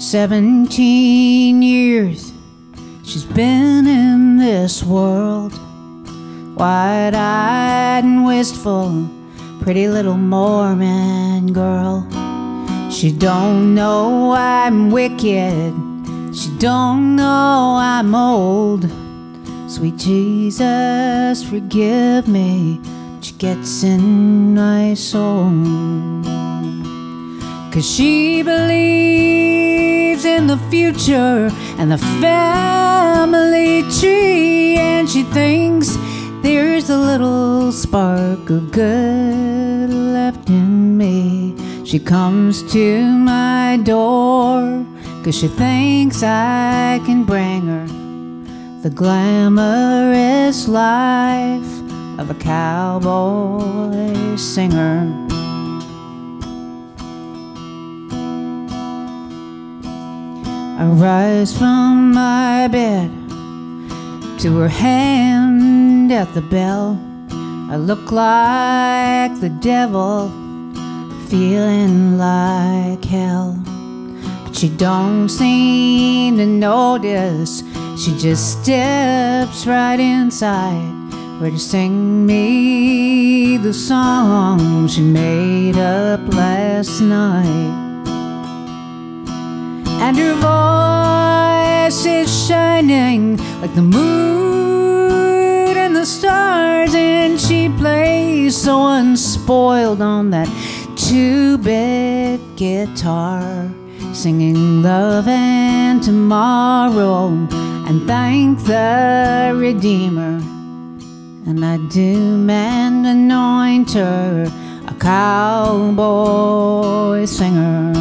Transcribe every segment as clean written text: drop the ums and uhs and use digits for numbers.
17 years she's been in this world, wide-eyed and wistful, pretty little Mormon girl. She don't know I'm wicked, she don't know I'm old. Sweet Jesus, forgive me, but she gets in my soul. 'Cause she believes in the future and the family tree, and she thinks there's a little spark of good left in me. She comes to my door 'cause she thinks I can bring her the glamorous life of a cowboy singer. I rise from my bed to her hand at the bell. I look like the devil, feeling like hell. But she don't seem to notice. She just steps right inside, ready to sing me the song she made up last night. And her voice is shining like the moon and the stars, and she plays so unspoiled on that 2-bit guitar, singing love and tomorrow and thank the Redeemer. And I doom and anoint her a cowboy singer.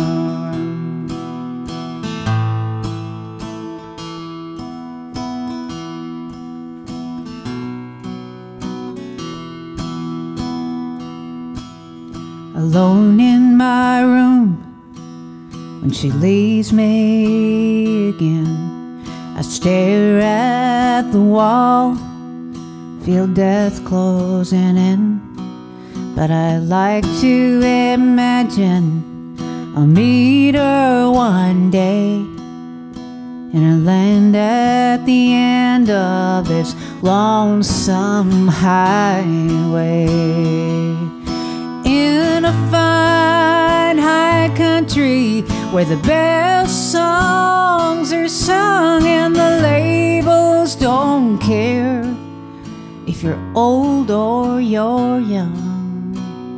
Alone in my room, when she leaves me again, I stare at the wall, feel death closing in. But I like to imagine I'll meet her one day in a land at the end of this lonesome highway, in a fine high country where the best songs are sung and the labels don't care if you're old or you're young.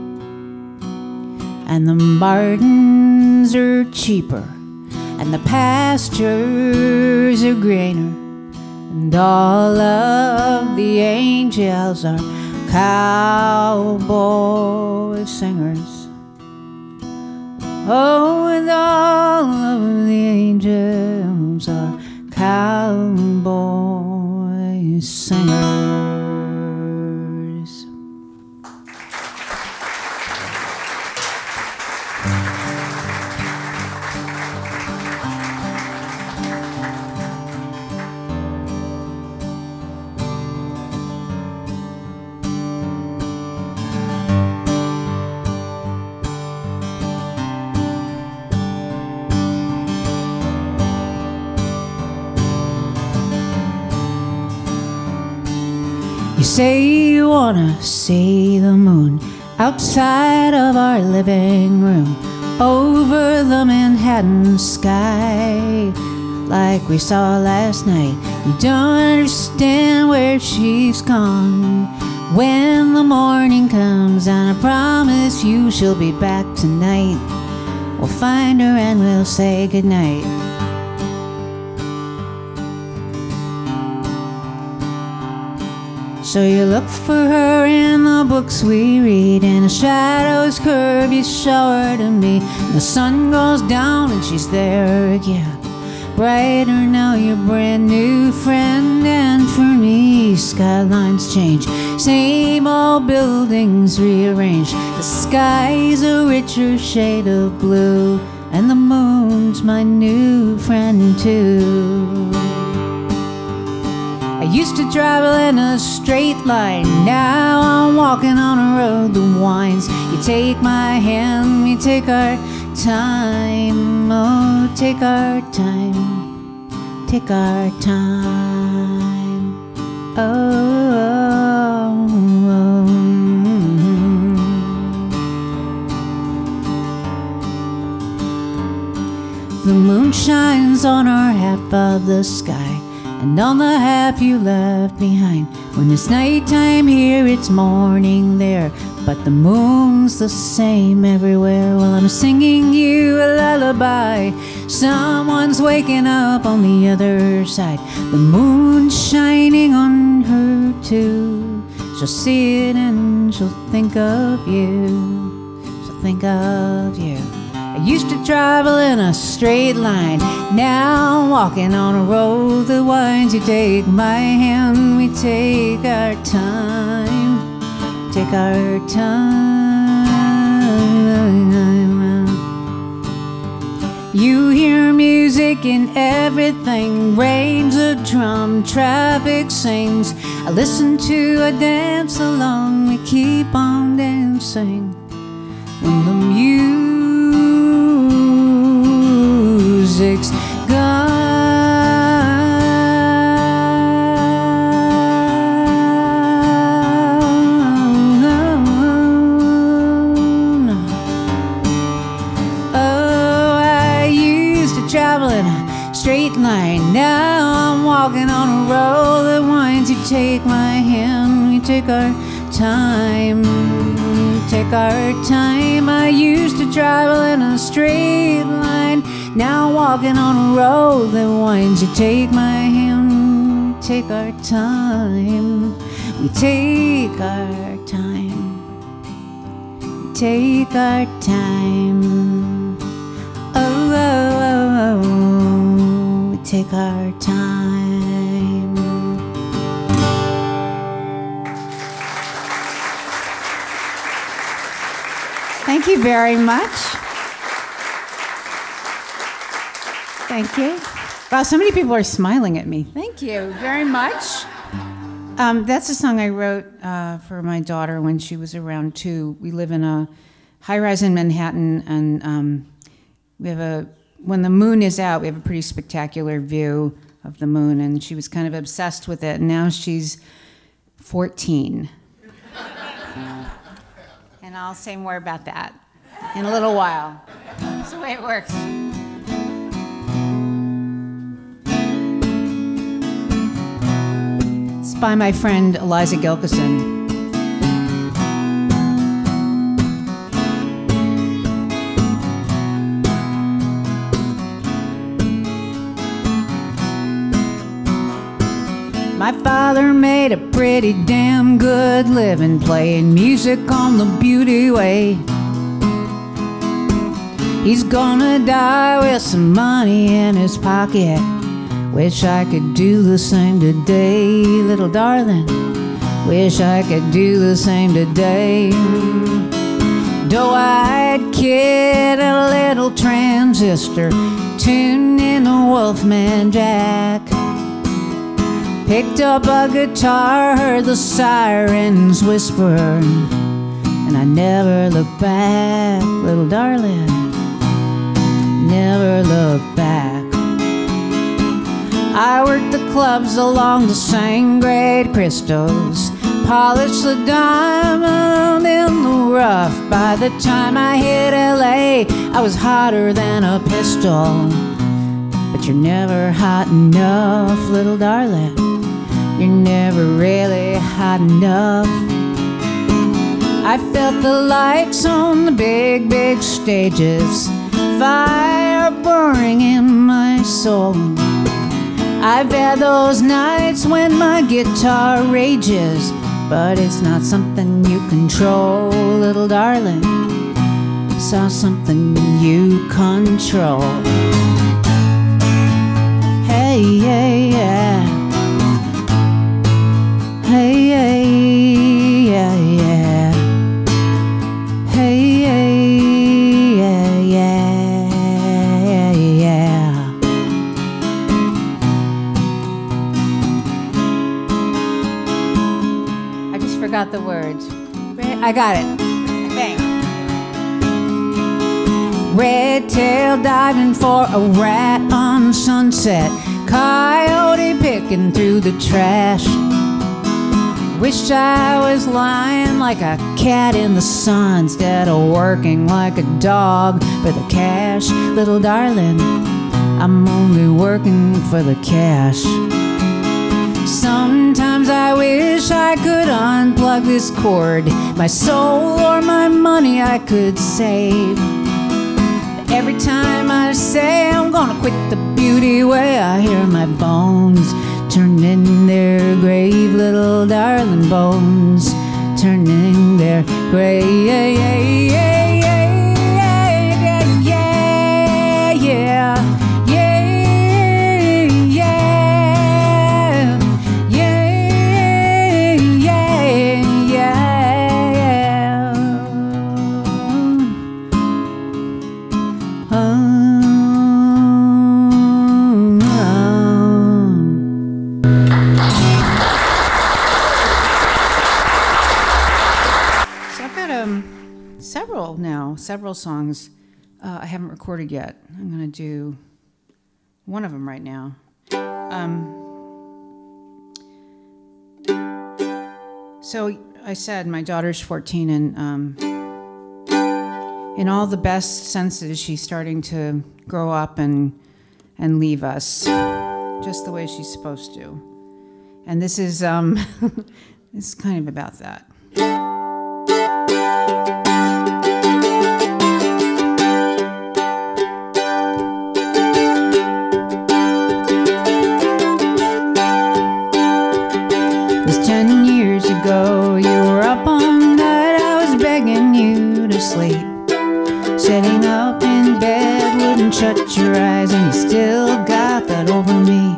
And the Martins are cheaper and the pastures are greener, and all of the angels are cowboy singers. Oh, and all of the angels are cowboy singers. You say you wanna see the moon outside of our living room, over the Manhattan sky, like we saw last night. You don't understand where she's gone when the morning comes, and I promise you she'll be back tonight. We'll find her and we'll say goodnight. So you look for her in the books we read, in the shadows curve, you show her to me. The sun goes down and she's there again, brighter now, your brand new friend. And for me, skylines change, same old buildings rearranged. The sky's a richer shade of blue, and the moon's my new friend too. I used to travel in a straight line, now I'm walking on a road that winds. You take my hand, we take our time, oh, take our time, take our time, oh, oh, oh. The moon shines on our half of the sky and on the half you left behind. When it's nighttime here, it's morning there, but the moon's the same everywhere. Well, I'm singing you a lullaby. Someone's waking up on the other side. The moon's shining on her too. She'll see it and she'll think of you. She'll think of you. I used to travel in a straight line. Now I'm walking on a road that winds. You take my hand, we take our time, take our time. You hear music in everything, rains a drum, traffic sings. I listen to a dance along, we keep on dancing. When the music's gone, oh, I used to travel in a straight line. Now I'm walking on a road that winds. You take my hand, we take our time, take our time. I used to travel in a straight line. Now walking on a road that winds. You take my hand, take our time, we take our time, we take our time, oh, oh, oh, oh. We take our time. Thank you very much. Thank you. Wow, so many people are smiling at me. Thank you very much. That's a song I wrote for my daughter when she was around 2. We live in a high-rise in Manhattan, and we have when the moon is out, we have a pretty spectacular view of the moon, and she was kind of obsessed with it, and now she's 14. And I'll say more about that in a little while. That's the way it works. It's by my friend Lise Gilkison. My father made a pretty damn good living playing music on the Beauty Way. He's gonna die with some money in his pocket. Wish I could do the same today, little darling. Wish I could do the same today. Doe-eyed kid and a little transistor, tuned in the Wolfman Jack. Picked up a guitar, heard the sirens whisper, and I never looked back, little darling, never looked back. I worked the clubs along the same grade crystals, polished the diamond in the rough. By the time I hit LA, I was hotter than a pistol. But you're never hot enough, little darling. You're never really hot enough. I felt the lights on the big, big stages, fire burning in my soul. I've had those nights when my guitar rages, but it's not something you control, little darling. It's not something you control. Hey, yeah, yeah. Hey, hey, yeah, yeah. Hey, hey, yeah, yeah, yeah. I just forgot the words. I got it, I think. red tail diving for a rat on Sunset, coyote picking through the trash. Wish I was lying like a cat in the sun instead of working like a dog for the cash. Little darling, I'm only working for the cash. Sometimes I wish I could unplug this cord. My soul or my money I could save. But every time I say I'm gonna quit the beauty way, I hear my bones turn in their grave, little darling bones turning their grave. Yeah, yeah, yeah, yeah, yeah, yeah, yeah, yeah, yeah, yeah. Several songs I haven't recorded yet. I'm going to do one of them right now. So I said my daughter's 14, and in all the best senses, she's starting to grow up and leave us, just the way she's supposed to. And this is this is kind of about that. Ago, you were up all night, I was begging you to sleep. Sitting up in bed, wouldn't shut your eyes, and you still got that over me.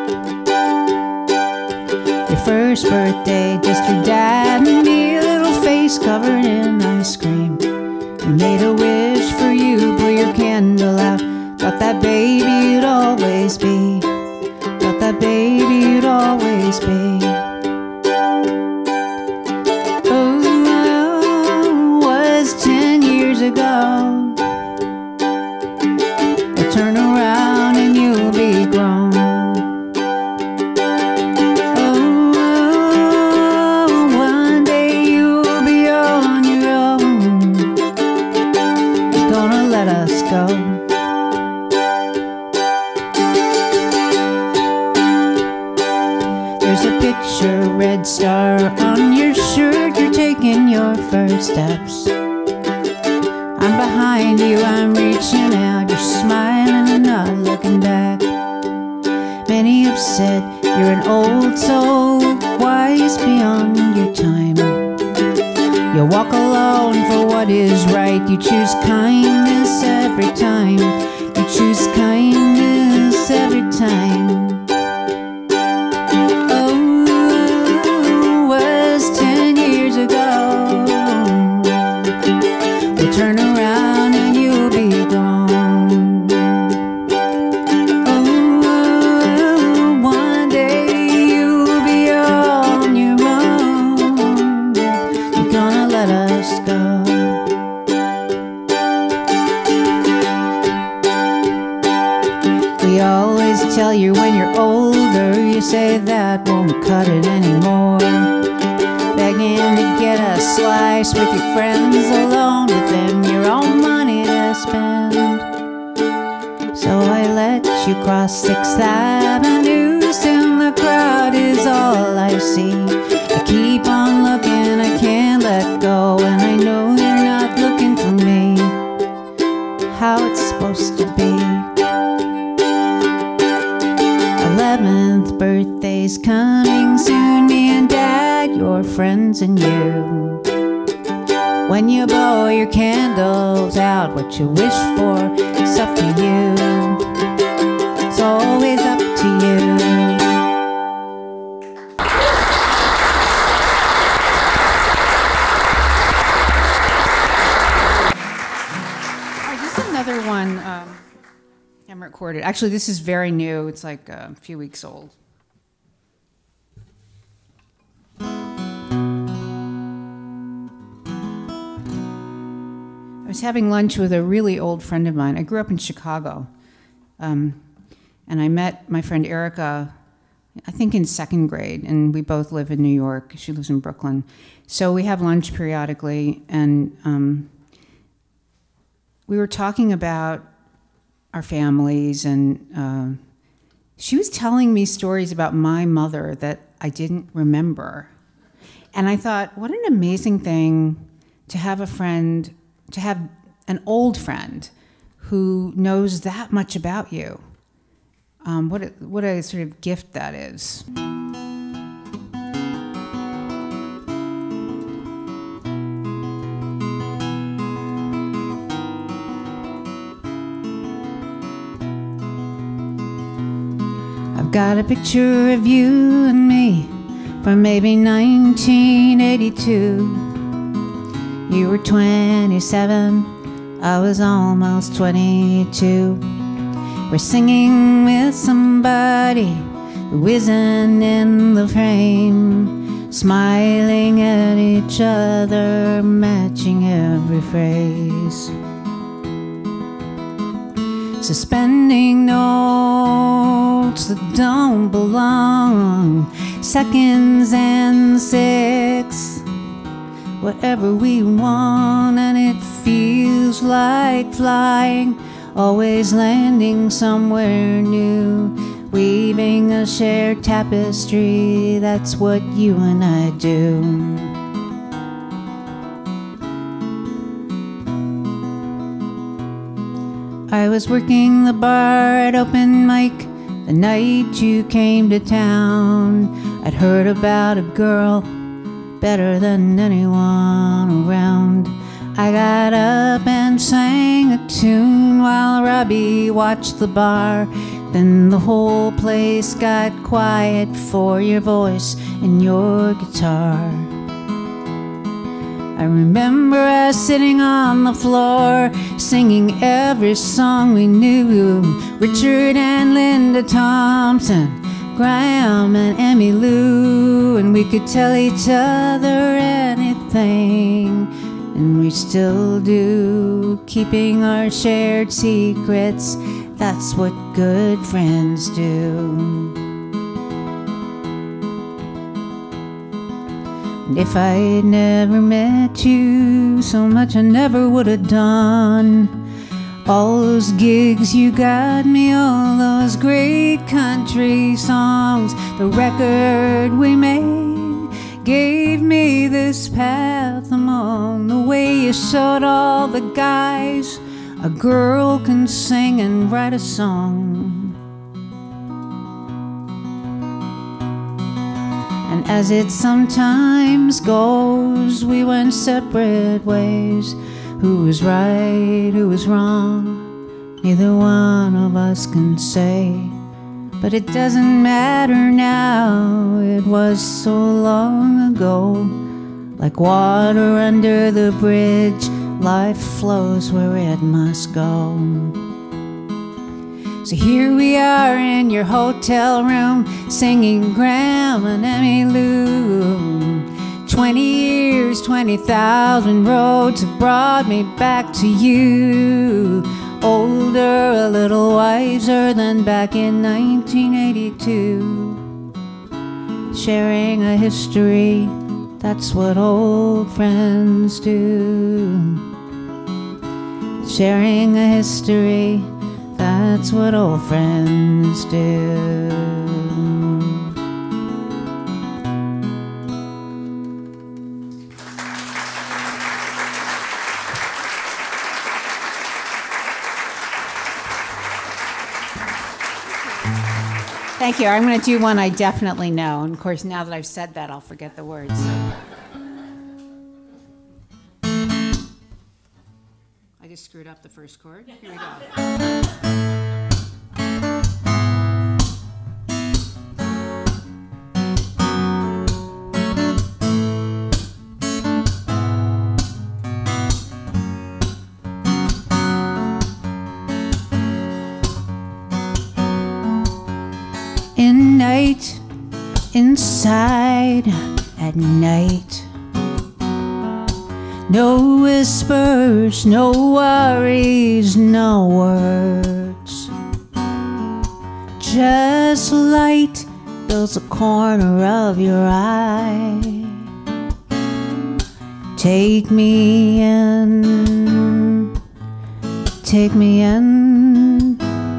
Your first birthday, just your dad and me, a little face covered in ice cream. We made a wish for you, blew your candle out. Thought that baby you'd always be. Thought that baby you'd always be. Ago, we'll turn around and you'll be grown. Oh, one day you'll be on your own. You're gonna let us go. There's a picture, red star on your shirt. You're taking your first steps. I'm behind you, I'm reaching out. You're smiling and not looking back. Many have said you're an old soul, wise beyond your time. You walk alone for what is right. You choose kindness every time. You choose kindness every time. Oh, it was 10 years ago. We'll turn around and you'll be gone. Oh, one day you'll be on your own. You're gonna let us go. We always tell you when you're older, you say that won't cut it anymore. Begging to get a slice with your friends alone, with them your own money to spend. So I let you cross 6th Avenue, soon the crowd is all I see. I keep on looking, I can't let go, and I know you're not looking for me. How it's supposed to be. 11th birthday's coming soon, me and Dad, your friends and you. When you blow your candles out, what you wish for, it's up to you. It's always up to you. This is another one I haven't recorded. Actually, this is very new. It's like a few weeks old. I was having lunch with a really old friend of mine. I grew up in Chicago, and I met my friend Erica, I think in 2nd grade, and we both live in New York. She lives in Brooklyn. So we have lunch periodically, and we were talking about our families, and she was telling me stories about my mother that I didn't remember. And I thought, what an amazing thing to have a friend, to have an old friend who knows that much about you. What a sort of gift that is. I've got a picture of you and me from maybe 1982. You were 27, I was almost 22. We're singing with somebody who isn't in the frame, smiling at each other, matching every phrase. Suspending notes that don't belong, seconds and sixths, whatever we want, and it feels like flying, always landing somewhere new, weaving a shared tapestry. That's what you and I do. I was working the bar at open mic the night you came to town. I'd heard about a girl better than anyone around. I got up and sang a tune while Robbie watched the bar. Then the whole place got quiet for your voice and your guitar. I remember us sitting on the floor, singing every song we knew. Richard and Linda Thompson, Graham and Emmylou, and we could tell each other anything, and we still do, keeping our shared secrets. That's what good friends do. And if I had never met you, so much I never would have done. All those gigs you got me, all those great country songs, the record we made gave me this path among the way you showed all the guys a girl can sing and write a song. And as it sometimes goes, we went separate ways. Who was right, who was wrong, neither one of us can say. But it doesn't matter now, it was so long ago. Like water under the bridge, life flows where it must go. So here we are in your hotel room, singing Graham and Emmylou. 20 years, 20,000 roads have brought me back to you. Older, a little wiser than back in 1982. Sharing a history, that's what old friends do. Sharing a history, that's what old friends do. Thank you. I'm going to do one I definitely know. And of course, now that I've said that, I'll forget the words. I just screwed up the first chord. Here we go. Inside at night, No whispers, no worries, no words. Just light fills a corner of your eye. Take me in, take me in.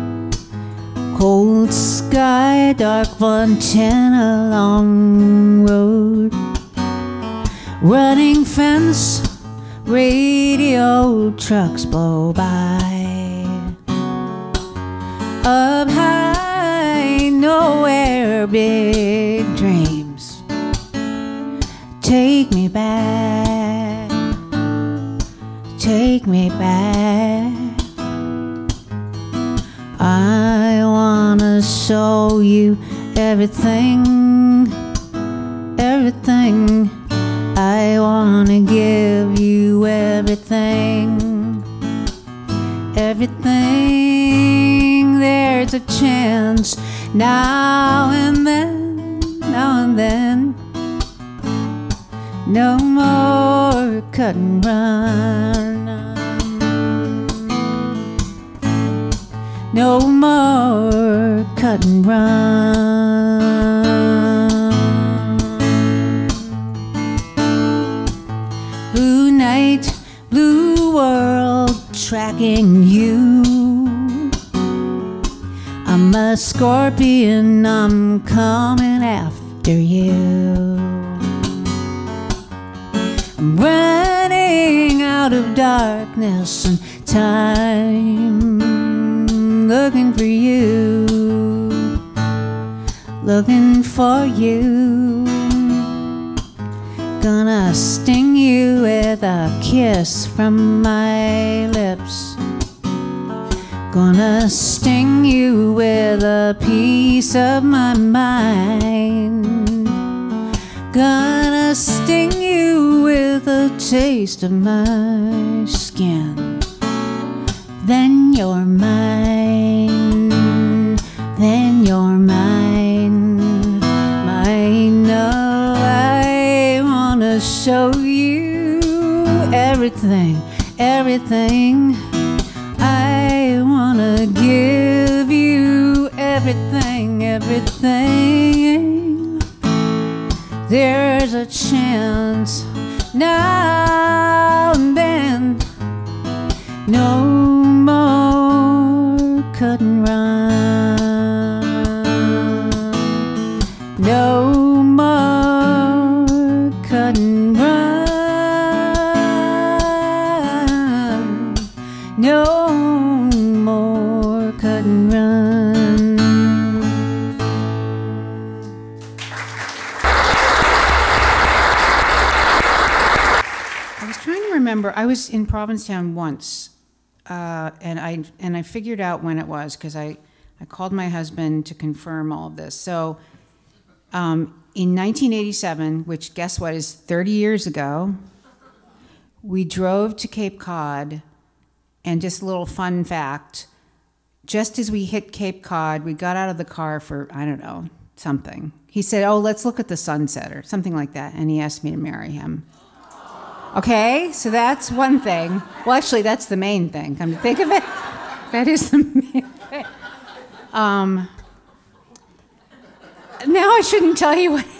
Cold sky, dark Fontana, long road. Running fence, radio trucks blow by. Up high, nowhere, big dreams. Take me back, take me back. I wanna show you everything, everything. I wanna give you everything, everything. There's a chance now and then, now and then. No more cut and run. No more cut and run. Blue night, blue world, tracking you. I'm a scorpion, I'm coming after you. I'm running out of darkness and time, looking for you, looking for you. Gonna sting you with a kiss from my lips. Gonna sting you with a piece of my mind. Gonna sting you with a taste of my skin. Then you're mine, then you're mine, mine. Oh, I wanna show you everything, everything. I wanna give you everything, everything. There's a chance now and then. No more cut and run. No more cut and run. No more cut and run. I was trying to remember. I was in Provincetown once. And I figured out when it was, because I called my husband to confirm all of this. So in 1987, which guess what is 30 years ago, we drove to Cape Cod, and just a little fun fact, just as we hit Cape Cod, we got out of the car for, I don't know, something. He said, oh, let's look at the sunset or something like that, and he asked me to marry him. Okay, so that's one thing. Well, actually, that's the main thing. Come to think of it, that is the main thing. Now I shouldn't tell you what.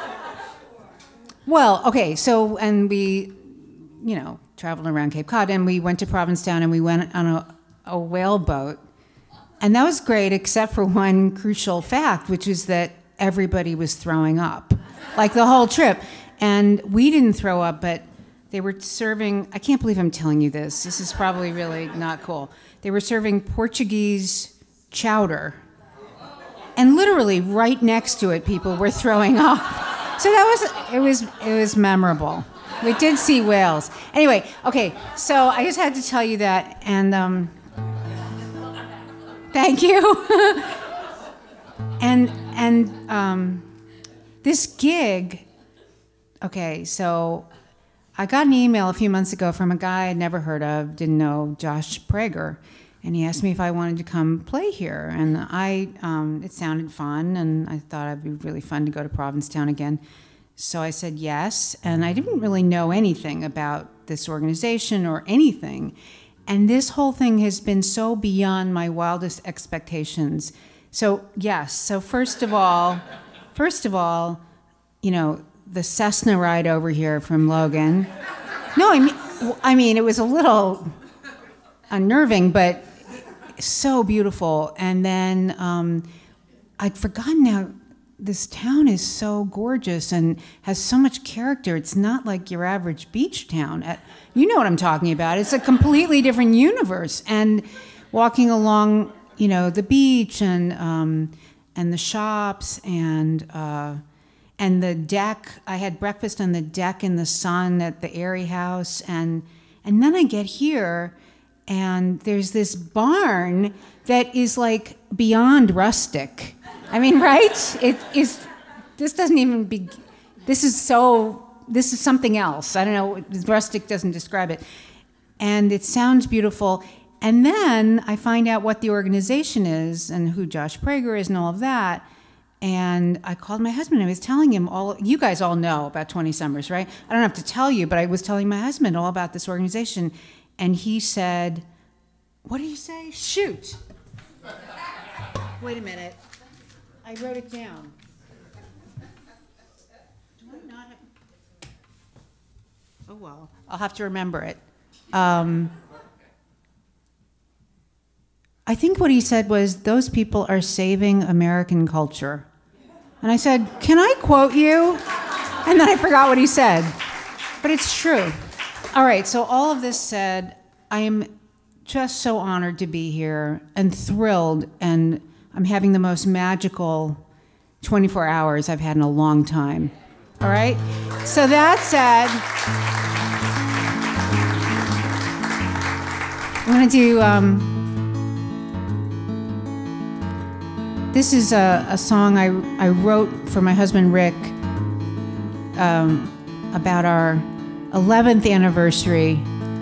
Well, okay, so, and we, traveled around Cape Cod, and we went to Provincetown, and we went on a whale boat. And that was great, except for one crucial fact, which is that everybody was throwing up, like the whole trip. And we didn't throw up, but they were serving, I can't believe I'm telling you this. This is probably really not cool. They were serving Portuguese chowder. And literally right next to it, people were throwing up. So it was memorable. We did see whales. Anyway, okay, so I just had to tell you that, and thank you. and this gig, okay, so I got an email a few months ago from a guy I'd never heard of, didn't know, Josh Prager, and he asked me if I wanted to come play here, and it sounded fun, and I thought it'd be really fun to go to Provincetown again. So I said yes, and I didn't really know anything about this organization or anything. And this whole thing has been so beyond my wildest expectations. So yes, so first of all, you know, the Cessna ride over here from Logan. No, I mean, it was a little unnerving, but so beautiful. And then I'd forgotten how this town is so gorgeous and has so much character. It's not like your average beach town. You know what I'm talking about. It's a completely different universe. And walking along, you know, the beach and the shops and the deck. I had breakfast on the deck in the sun at the Airy House, and then I get here, and there's this barn that is like beyond rustic. I mean, right? It is. This doesn't even be. This is something else. I don't know. Rustic doesn't describe it, and it sounds beautiful. And then I find out what the organization is and who Josh Prager is and all of that. And I called my husband. I was telling him you guys all know about 20 Summers, right? I don't have to tell you, but I was telling my husband all about this organization. And he said, what did he say? Shoot. Wait a minute. I wrote it down. Do I not have... Oh, well, I'll have to remember it. I think what he said was, those people are saving American culture. And I said, can I quote you? And then I forgot what he said. But it's true. All right, so all of this said, I am just so honored to be here and thrilled, and I'm having the most magical 24 hours I've had in a long time. All right? So that said, I'm going to do... This is a song I wrote for my husband Rick about our 11th anniversary.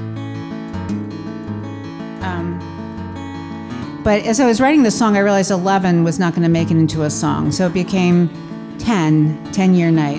But as I was writing the song, I realized 11 was not going to make it into a song, so it became 10-year night.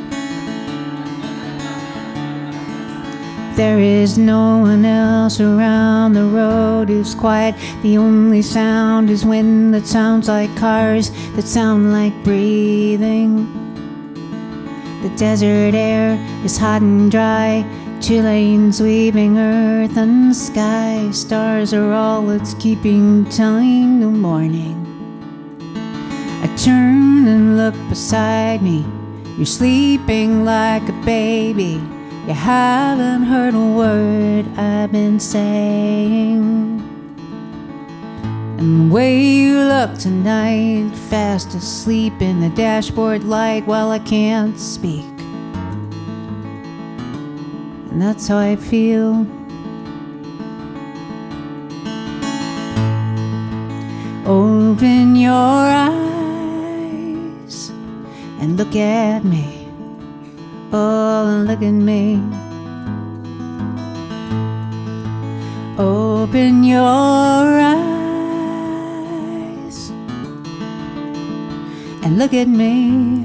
There is no one else around, the road is quiet. The only sound is wind that sounds like cars, that sound like breathing. The desert air is hot and dry, 2 lanes weaving earth and sky. Stars are all that's keeping time till morning. I turn and look beside me, you're sleeping like a baby. You haven't heard a word I've been saying. And the way you look tonight, fast asleep in the dashboard light while I can't speak. And that's how I feel. Open your eyes and look at me. Oh, look at me. Open your eyes and look at me.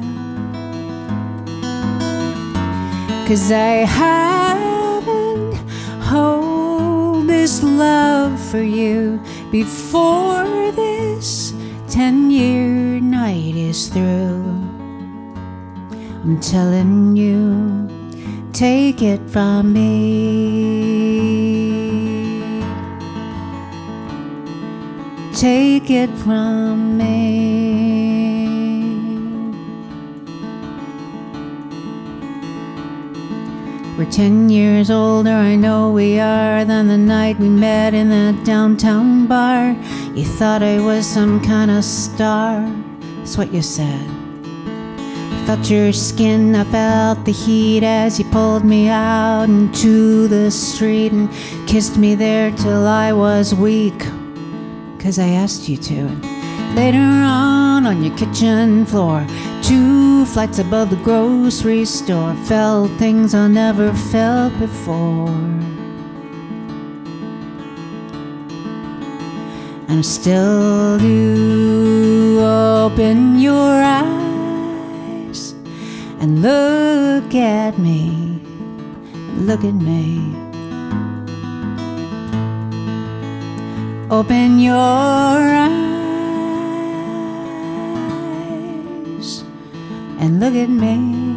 'Cause I haven't held this love for you before this 10-year night is through. I'm telling you, take it from me. Take it from me. We're 10 years older, I know we are, than the night we met in that downtown bar. You thought I was some kind of star, that's what you said. Felt your skin, I felt the heat as you pulled me out into the street and kissed me there till I was weak, 'cause I asked you to. And later on your kitchen floor, 2 flights above the grocery store, felt things I never felt before. And I still do. Open your eyes and look at me, look at me. Open your eyes and look at me,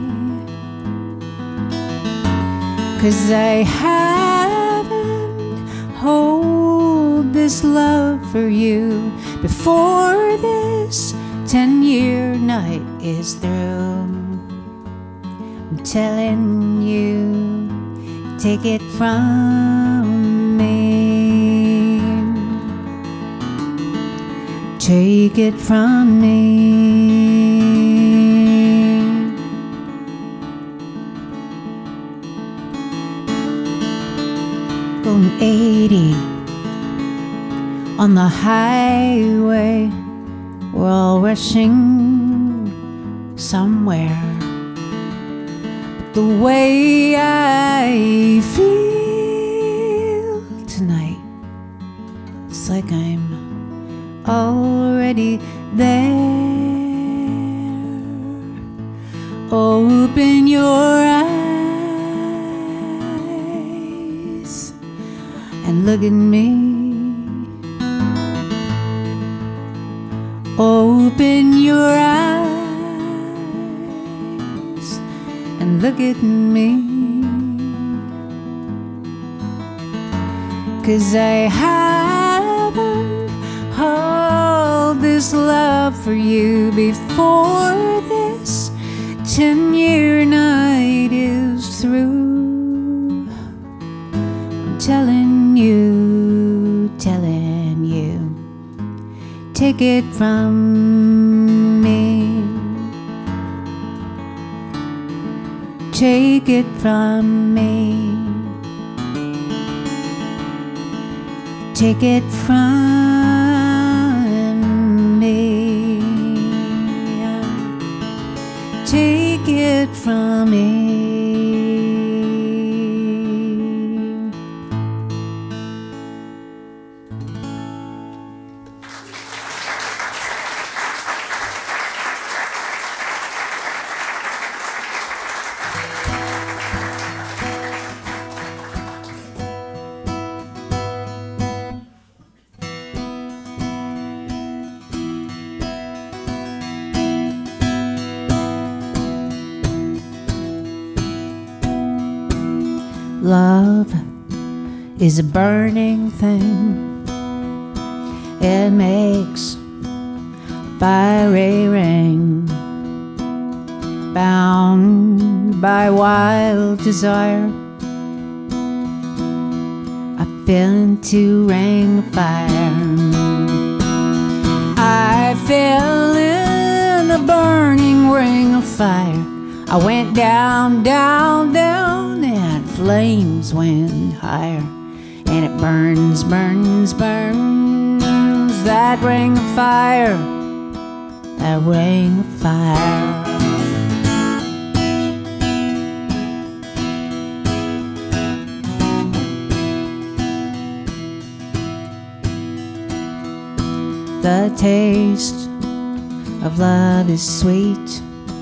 'cause I haven't hold this love for you before this 10-year night is through. I'm telling you, take it from me, take it from me. Going 80 on the highway, we're all rushing somewhere. The way I feel tonight, it's like I'm already there. Open your eyes and look at me. Open your eyes and look at me, 'cause I haven't held this love for you before this 10-year night is through. I'm telling you, take it from me, take it from me, take it from me, take it from me. Love is a burning thing. It makes fiery ring, bound by wild desire. I fell into ring of fire. I fell in a burning ring of fire. I went down, down, down, and flames went higher. And it burns, burns, burns, that ring of fire, that ring of fire. The taste of love is sweet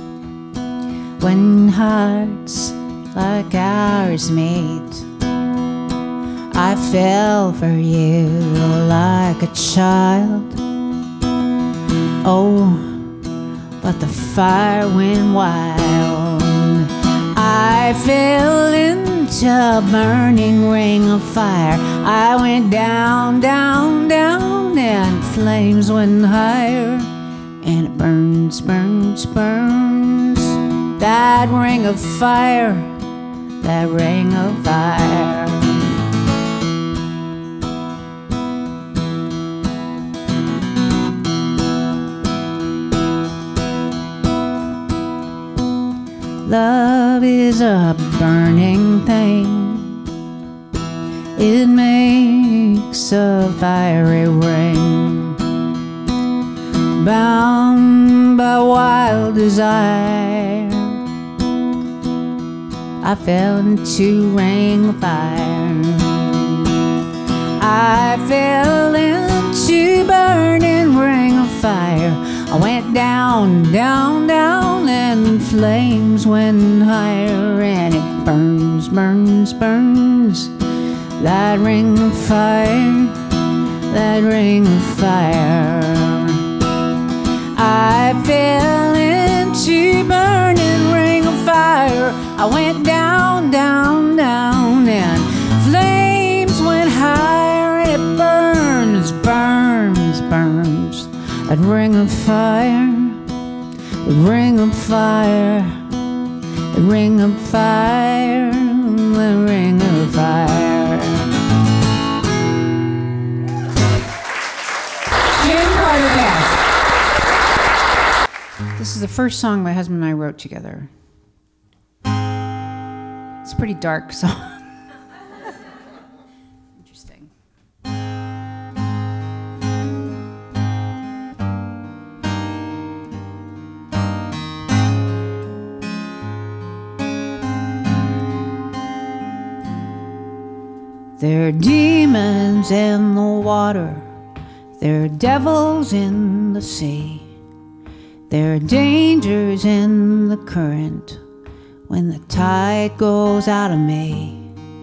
when hearts like ours meet. I fell for you like a child. Oh, but the fire went wild. I fell into a burning ring of fire. I went down, down, down, and flames went higher. And it burns, burns, burns, that ring of fire, that ring of fire. Love is a burning thing. It makes a fiery ring, bound by wild desire. I fell into ring of fire. I fell into burning ring of fire. I went down, down, down, and flames went higher. And it burns, burns, burns, that ring of fire, that ring of fire. I fell into burning ring of fire. I went down, down, down, and flames went higher, and it burns, burns, burns. That ring of fire, the ring of fire, the ring of fire, the ring of fire. Jim Carter Bass. This is the first song my husband and I wrote together. It's a pretty dark song. Interesting. There are demons in the water. There are devils in the sea. There are dangers in the current when the tide goes out of me.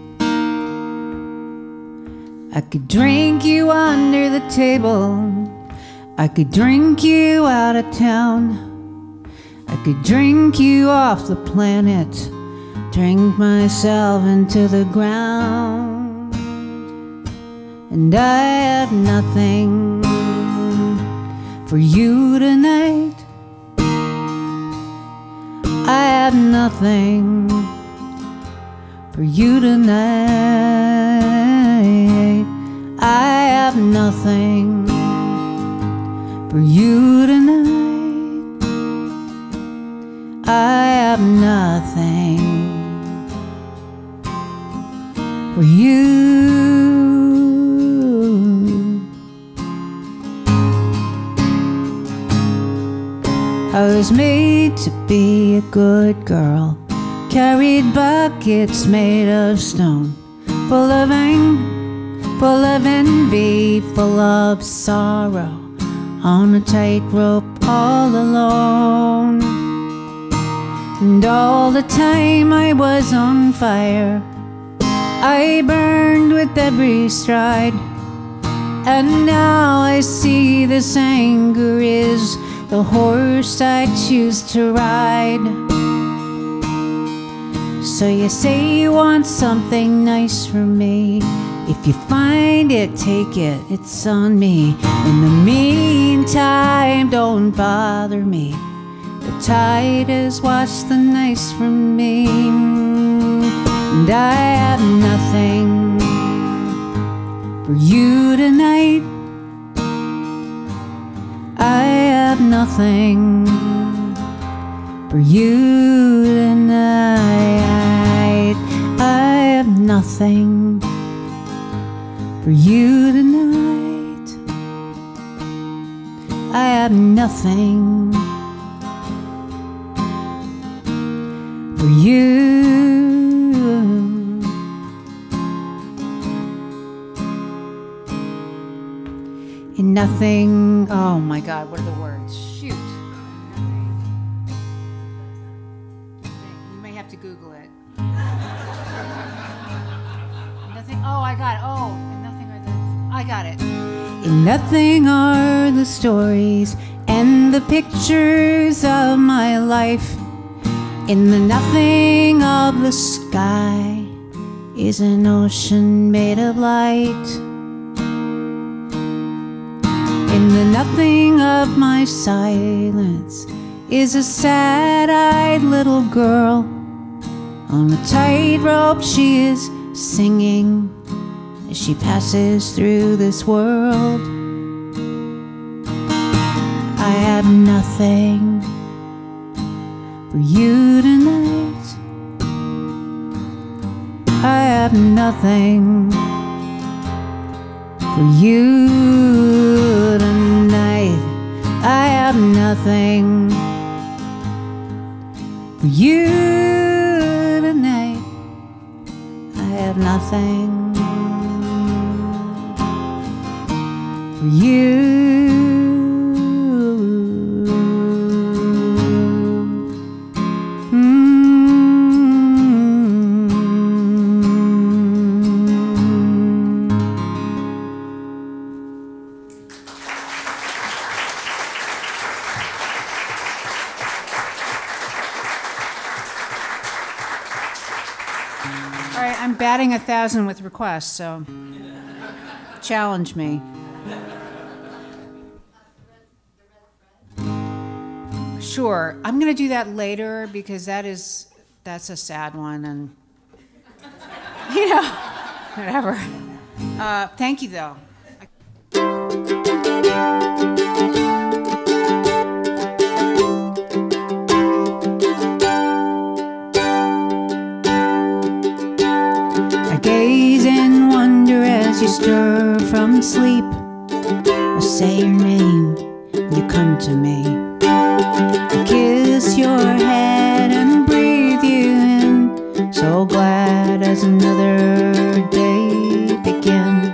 I could drink you under the table. I could drink you out of town. I could drink you off the planet, drink myself into the ground. And I have nothing for you tonight. I have nothing for you tonight. I have nothing for you tonight. I have nothing for you. I was made to be a good girl, carried buckets made of stone, full of envy, full of sorrow, on a tightrope all alone. And all the time I was on fire, I burned with every stride. And now I see this anger is the horse I choose to ride. So you say you want something nice from me. If you find it, take it, it's on me. In the meantime, don't bother me. The tide has washed the nice from me. And I have nothing for you tonight. I have nothing for you tonight. I have nothing for you tonight. I have nothing for you. And nothing, oh my God, what are the words? Shoot. You may have to Google it. Nothing, oh, I got it. Oh, and nothing are the, I got it. And nothing are the stories and the pictures of my life. In the nothing of the sky is an ocean made of light. In the nothing of my silence is a sad-eyed little girl. On a tightrope she is singing as she passes through this world. I have nothing for you tonight. I have nothing for you tonight. I have nothing for you tonight. I have nothing for you. I'm batting 1,000 with requests, so challenge me. Sure, I'm gonna do that later because that's a sad one, and you know, whatever. Thank you though. I gaze in wonder as you stir from sleep. I say your name, you come to me. I kiss your head and breathe you in, so glad as another day begins.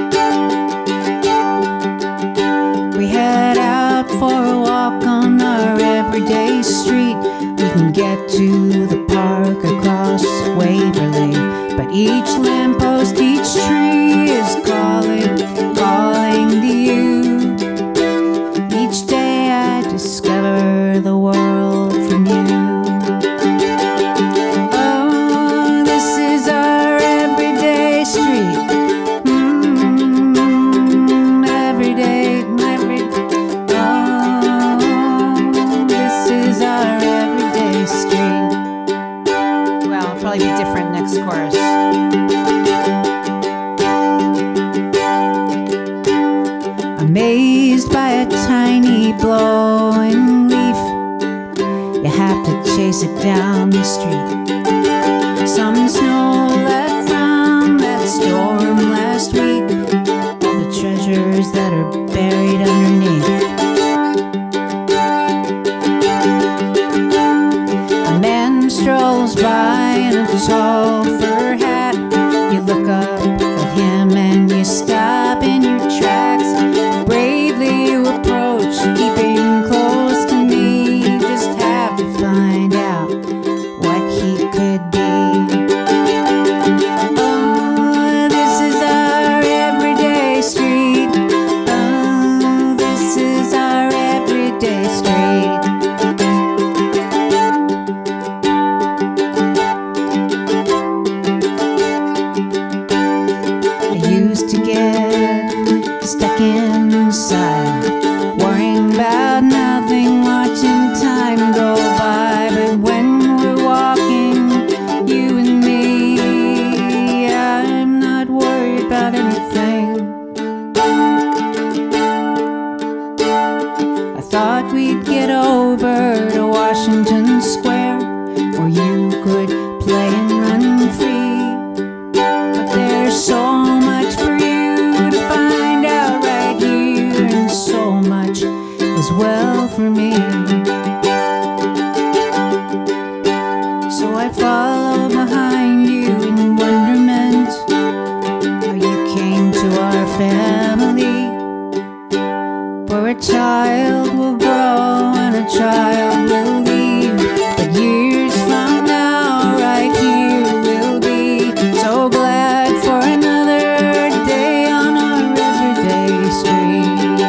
We head out for a walk on our everyday street. We can get to the park across Waverly, but each lamppost, each tree is calling to you. Each day I discover the world from you. Oh, this is our everyday street. This is our everyday street. Well, it'll probably be different next chorus. Amazed by a tiny blowing leaf, you have to chase it down the street. Some snow left from that storm last week, all the treasures that are buried underneath. A man strolls by in a tall fur hat. You look up at him and you stop in your tracks. Bravely you approach, keeping close to me. You just have to find out what he could be. Oh, this is our everyday street. Oh, this is our everyday street. I used to get stuck inside, worrying about nothing, watching time go by. But when we're walking, you and me, I'm not worried about anything. I thought we'd get over to Washington Square, where you could play and run free. But there's so much for you to find out right here, and so much as well for me. So I follow behind you in wonderment, how you came to our family. For a child will grow and a child will leave, but years from now right here we'll be. So glad for another day on our everyday street.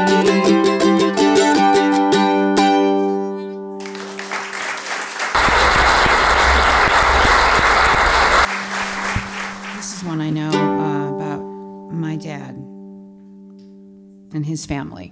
This is one I know about my dad and his family.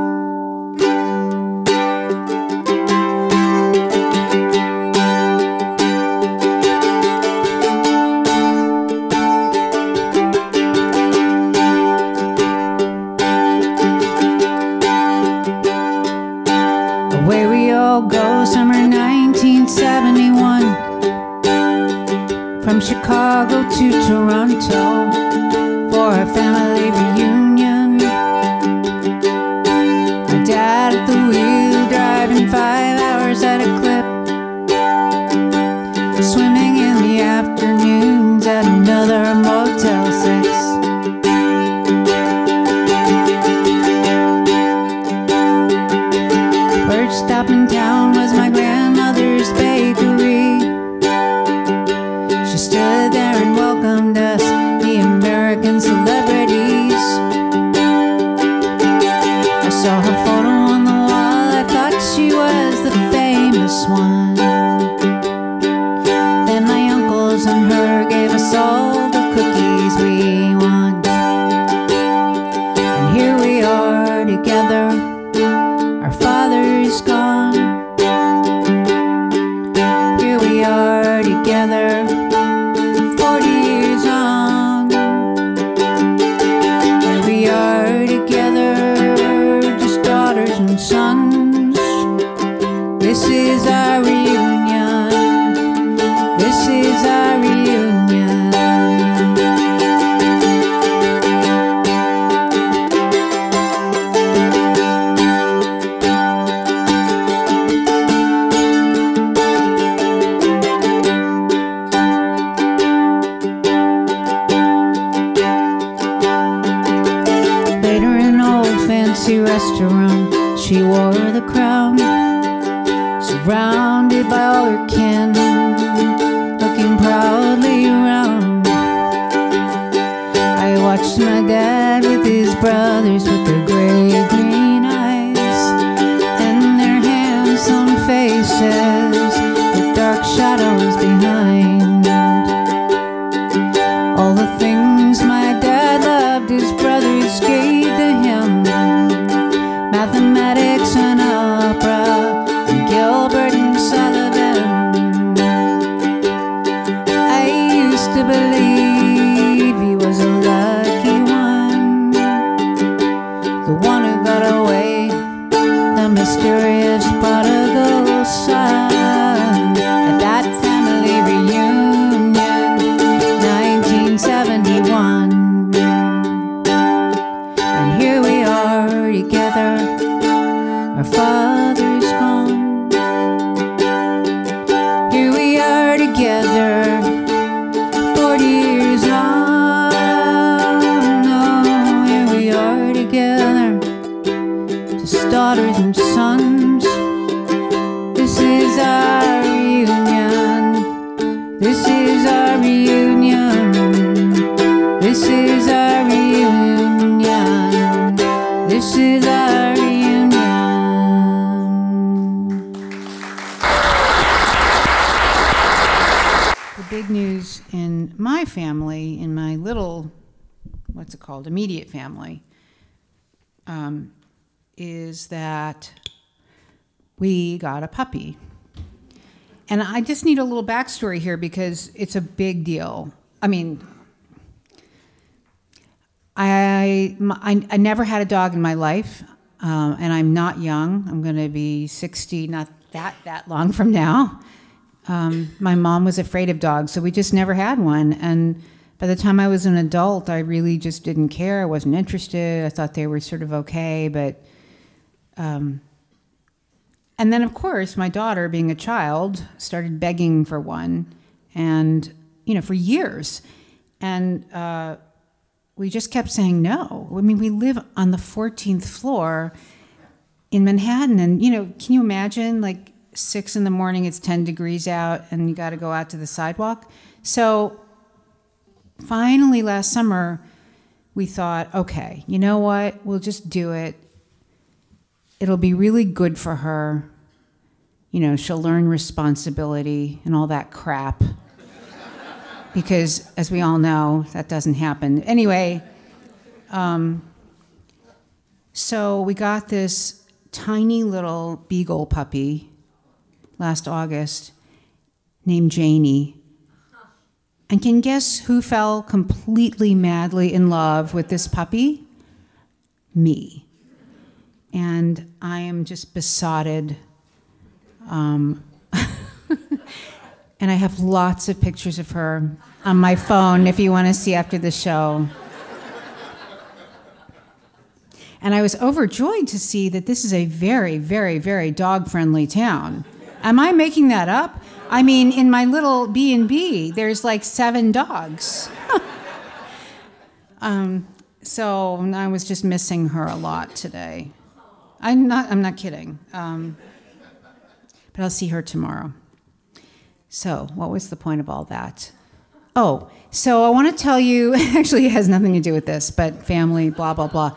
Away we all go, summer 1971. From Chicago to Toronto for a family reunion. My dad at the wheel, driving 5 hours at a clip, swimming in the afternoons at another Motel 6. First stop in town was my grandmother's bakery. She stood there and welcomed us, the American celebrities. I saw her photo on the wall, I thought she was the famous one. Then my uncles and her gave us all This is our reunion. This is our reunion. Later in an old fancy restaurant, she wore the crown, surrounded by all her kin, looking proudly around. I watched my dad with his brothers with their gray-green eyes and their handsome faces with dark shadows behind. All the things my dad loved, his brothers gave to him: mathematics and opera, and Gilbert and Sullivan. I used to believe he was a lucky one, the one who got away, the mysterious prodigal son. At that family reunion, 1971. And here we are together, our father's gone. Here we are together, 40 years on. No, here we are together, just daughters and sons. This is our reunion. This is our reunion. This is our reunion. This is our reunion. The big news in my family, in my little, what's it called, immediate family, is that we got a puppy. And I just need a little backstory here because it's a big deal. I mean, I never had a dog in my life, and I'm not young. I'm going to be 60, not that long from now. My mom was afraid of dogs, so we just never had one. And by the time I was an adult, I really just didn't care. I wasn't interested. I thought they were sort of okay, but... And then, of course, my daughter, being a child, started begging for one, and, you know, for years. And we just kept saying no. I mean, we live on the 14th floor in Manhattan, and, you know, can you imagine, like, 6 in the morning, it's 10 degrees out, and you got to go out to the sidewalk? So finally, last summer, we thought, okay, you know what? We'll just do it. It'll be really good for her. You know, she'll learn responsibility and all that crap. Because, as we all know, that doesn't happen. Anyway, so we got this tiny little beagle puppy last August named Janie. And can you guess who fell completely madly in love with this puppy? Me. And I am just besotted. And I have lots of pictures of her on my phone if you want to see after the show. And I was overjoyed to see that this is a very, very, very dog-friendly town. Am I making that up? I mean, in my little B&B, there's like 7 dogs. So I was just missing her a lot today. I'm not kidding. But I'll see her tomorrow. So what was the point of all that? Oh, so I want to tell you, actually it has nothing to do with this, but family, blah, blah, blah.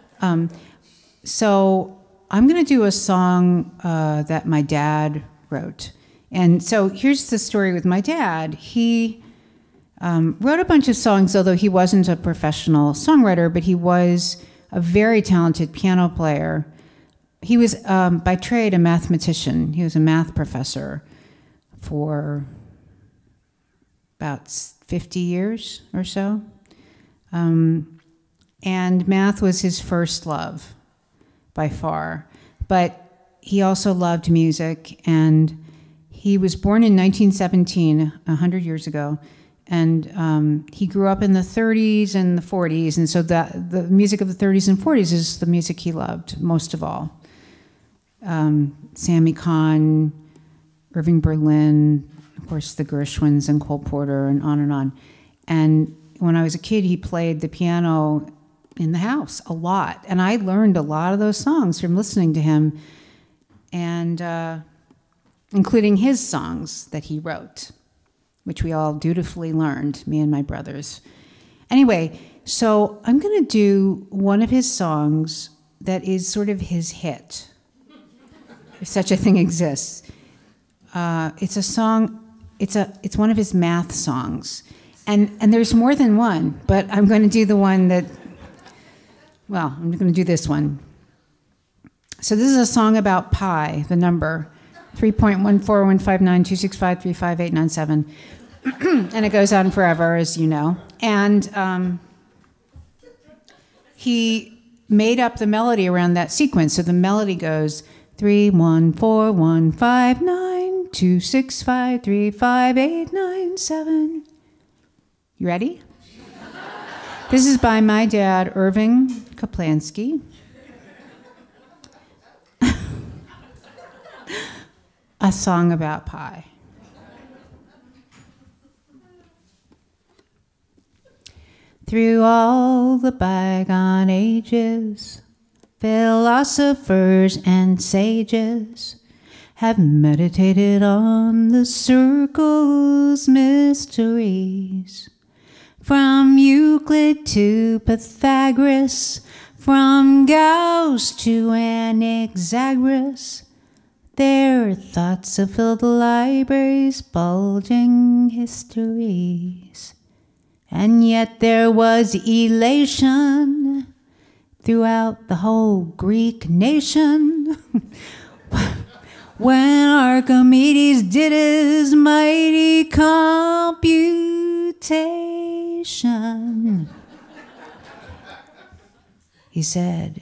So I'm going to do a song that my dad wrote. And so here's the story with my dad. He wrote a bunch of songs, although he wasn't a professional songwriter, but he was a very talented piano player. He was, by trade, a mathematician. He was a math professor for about 50 years or so. And math was his first love, by far. But he also loved music, and he was born in 1917, 100 years ago, and he grew up in the 30s and the 40s, and so the music of the 30s and 40s is the music he loved most of all. Sammy Cahn, Irving Berlin, of course the Gershwins and Cole Porter, and on and on. And when I was a kid, he played the piano in the house a lot, and I learned a lot of those songs from listening to him, and including his songs that he wrote, which we all dutifully learned, me and my brothers. Anyway, so I'm going to do one of his songs that is sort of his hit, if such a thing exists. It's a song, it's one of his math songs. And there's more than one, but I'm going to do the one that, well, I'm going to do this one. So this is a song about pi, the number, 3.1415926535897. And it goes on forever, as you know. And he made up the melody around that sequence. So the melody goes 3.1415926535897. You ready? This is by my dad, Irving Kaplansky. A song about pi. Through all the bygone ages, philosophers and sages have meditated on the circle's mysteries. From Euclid to Pythagoras, from Gauss to Anaxagoras, their thoughts have filled the library's bulging histories. And yet there was elation throughout the whole Greek nation when Archimedes did his mighty computation. He said,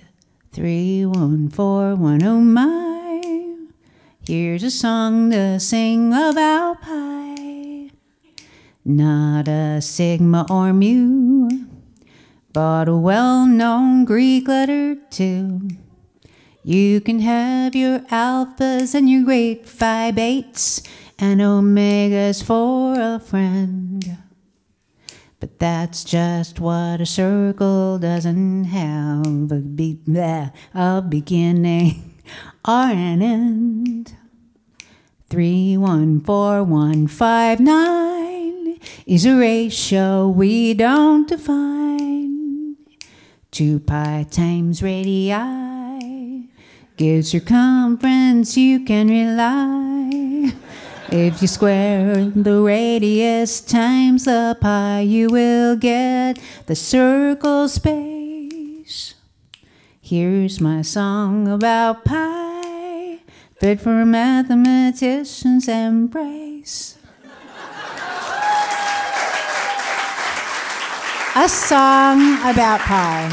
31410 oh my. Here's a song to sing about pi. Not a sigma or mu, but a well-known Greek letter too. You can have your alphas and your great phi betas and omegas for a friend. But that's just what a circle doesn't have, a beginning or an end. 3.14159 is a ratio we don't define. 2 pi times radii gives circumference you can rely. If you square the radius times the pi, you will get the circle space. Here's my song about pi, fit for a mathematician's embrace. A song about pi.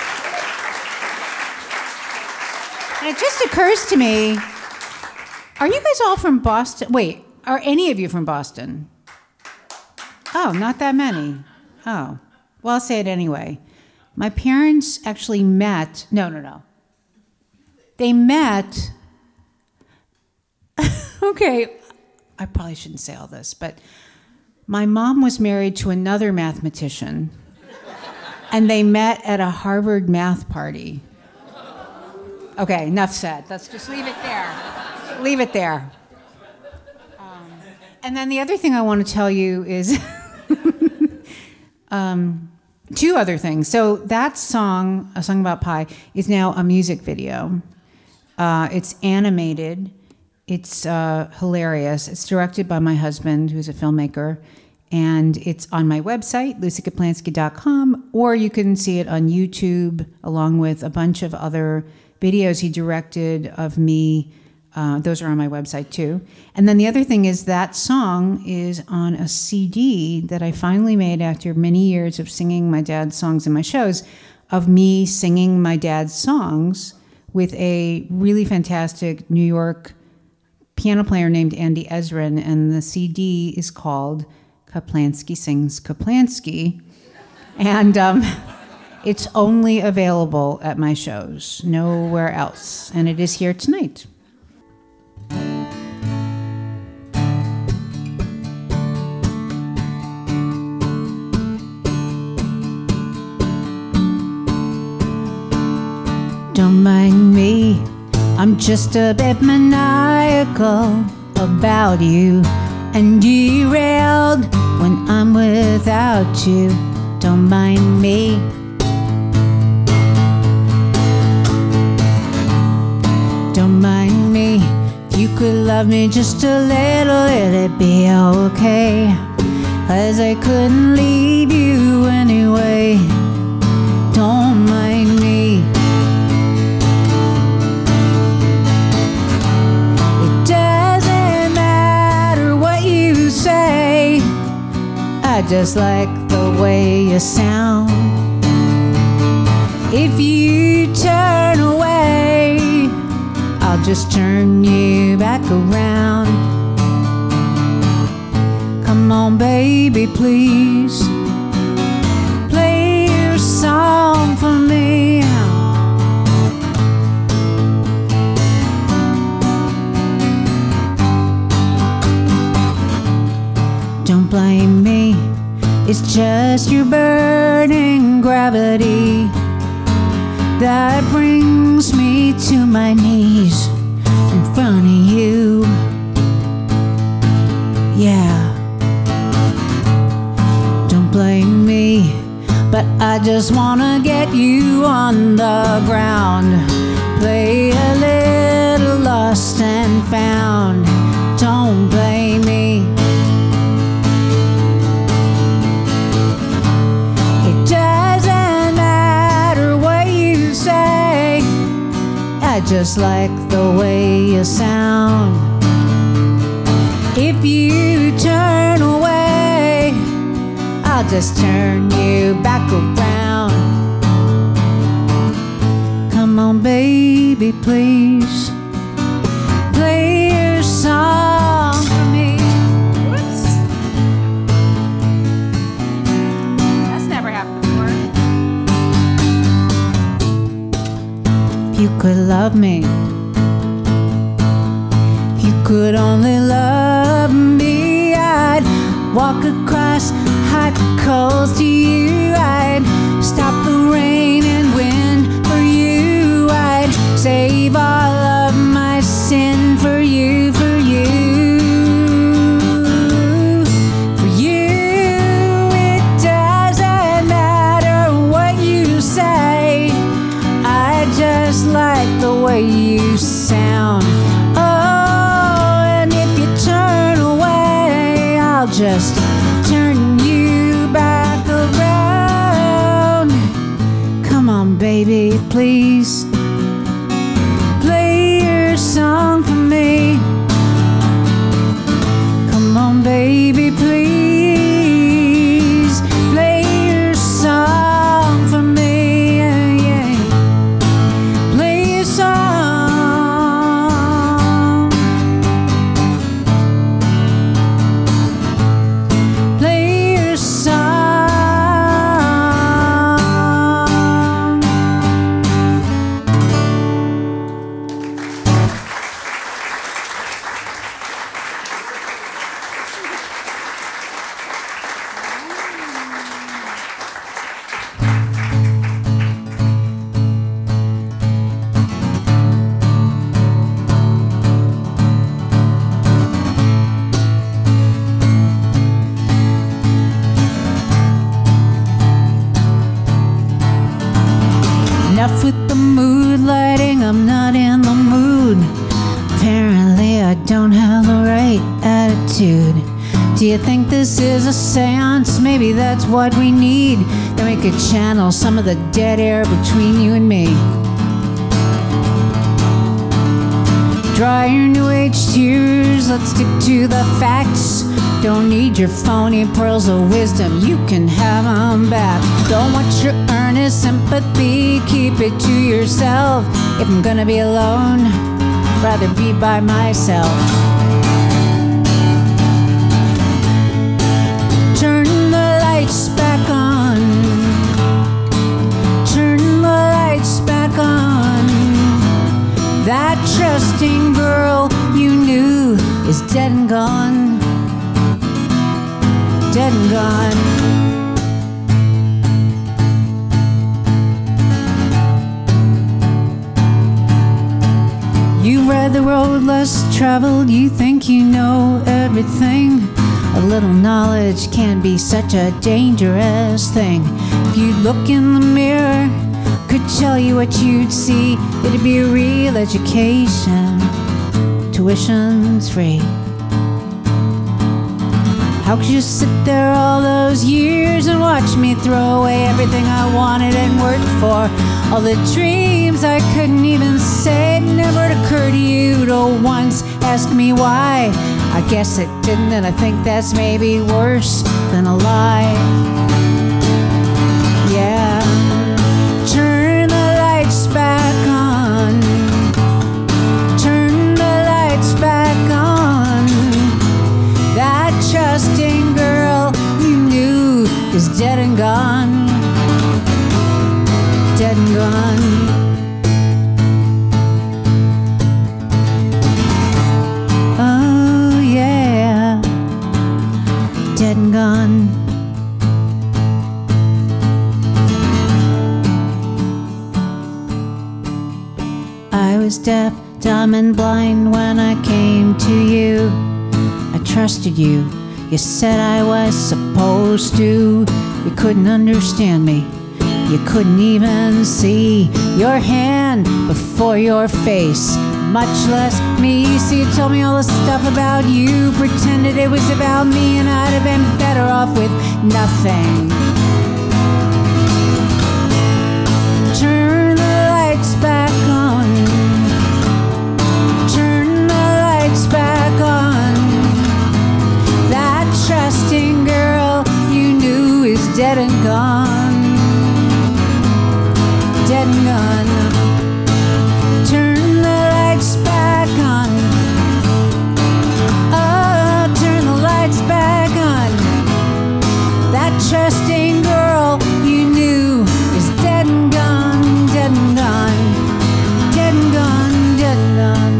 And it just occurs to me, are you guys all from Boston? Wait, are any of you from Boston? Oh, not that many. Oh, well, I'll say it anyway. My parents actually met, no. They met, okay, I probably shouldn't say all this, but my mom was married to another mathematician, and they met at a Harvard math party. Okay, enough said. Let's just leave it there. Leave it there. And then the other thing I want to tell you is two other things. So that song, A Song About Pi, is now a music video. It's animated. It's hilarious. It's directed by my husband, who's a filmmaker. And it's on my website, lucykaplansky.com, or you can see it on YouTube, along with a bunch of other videos he directed of me. Those are on my website, too. And then the other thing is that song is on a CD that I finally made after many years of singing my dad's songs in my shows, of me singing my dad's songs with a really fantastic New York piano player named Andy Ezrin, and the CD is called Kaplansky Sings Kaplansky, and it's only available at my shows, nowhere else, and it is here tonight. Don't mind me, I'm just a bit maniacal about you, and derailed when I'm without you. Don't mind me. Don't mind me. If you could love me just a little, it'd be okay, 'cause I couldn't leave you anyway. Don't mind me. I just like the way you sound. If you turn away, I'll just turn you back around. Come on, baby, please play your song for me. Don't blame me, it's just your burning gravity that brings me to my knees in front of you. Yeah. Don't blame me, but I just wanna get you on the ground. Play a little lost and found. Don't blame me. I just like the way you sound. If you turn away, I'll just turn you back around. Come on, baby, please play your song for me. Whoops. That's never happened before. If you could love me, if you could only love me, I'd walk across hot coals to you. I'd stop the rain and wind for you. I'd save all of my sin for you, for you. For you, it doesn't matter what you say, I just like the way you sound. Oh, and if you turn away, I'll just turn you back around. Come on, baby, please play your song for me. Come on, baby, please play your song for me. Yeah. Play your song. Play your song. Enough with the mood lighting, I'm not in the mood. Apparently I don't have the right attitude. Do you think this is a seance? Maybe that's what we need. Then we could channel some of the dead air between you and me. Dry your new age tears, let's stick to the facts. Don't need your phony pearls of wisdom, you can have them back. Don't want your earnest sympathy, keep it to yourself. If I'm gonna be alone, rather be by myself. Turn the lights back on. Turn the lights back on. That trusting girl you knew is dead and gone. Dead and gone. You read the road less traveled, you think you know everything. A little knowledge can be such a dangerous thing. If you look in the mirror, could tell you what you'd see. It'd be a real education, tuition's free. How could you sit there all those years and watch me throw away everything I wanted and worked for? All the dreams I couldn't even say, it never occurred to you to once ask me why. I guess it didn't, and I think that's maybe worse than a lie. Yeah. Turn the lights back on. Turn the lights back on. That trusting girl you knew is dead and gone. Dead and gone. Oh yeah, dead and gone. I was deaf, dumb and blind when I came to you. I trusted you, you said I was supposed to. You couldn't understand me, you couldn't even see your hand before your face, much less me. So you told me all the stuff about you, pretended it was about me, and I'd have been better off with nothing. Turn the lights back on. Turn the lights back on. That trusting girl you knew is dead and gone. Dead and gone. Turn the lights back on. Oh, turn the lights back on. That trusting girl you knew is dead and gone. Dead and gone. Dead and gone. Dead and gone.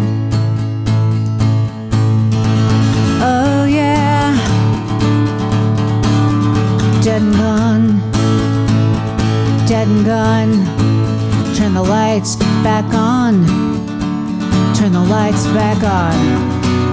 Oh yeah. Dead and gone. Dead and gone. Turn the lights back on. Turn the lights back on.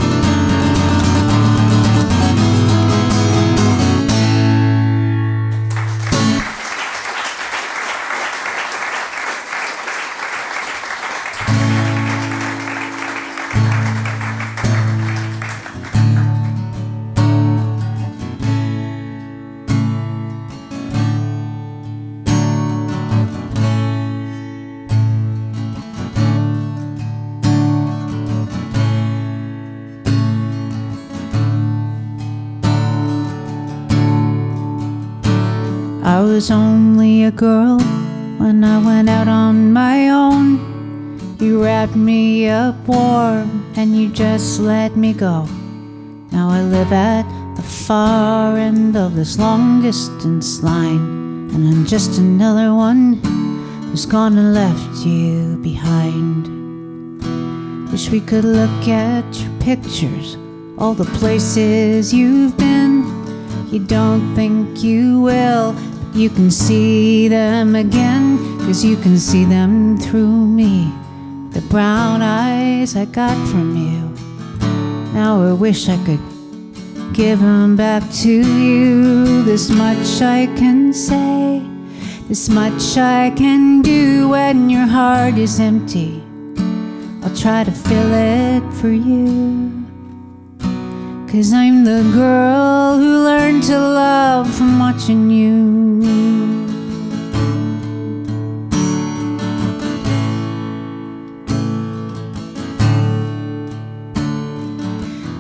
I was only a girl when I went out on my own. You wrapped me up warm and you just let me go. Now I live at the far end of this long distance line, and I'm just another one who's gone and left you behind. Wish we could look at your pictures, all the places you've been. You don't think you will, but you can see them again, 'cause you can see them through me. The brown eyes I got from you, now I wish I could give them back to you. This much I can say, this much I can do when your heart is empty. I'll try to fill it for you, 'cause I'm the girl who learned to love from watching you.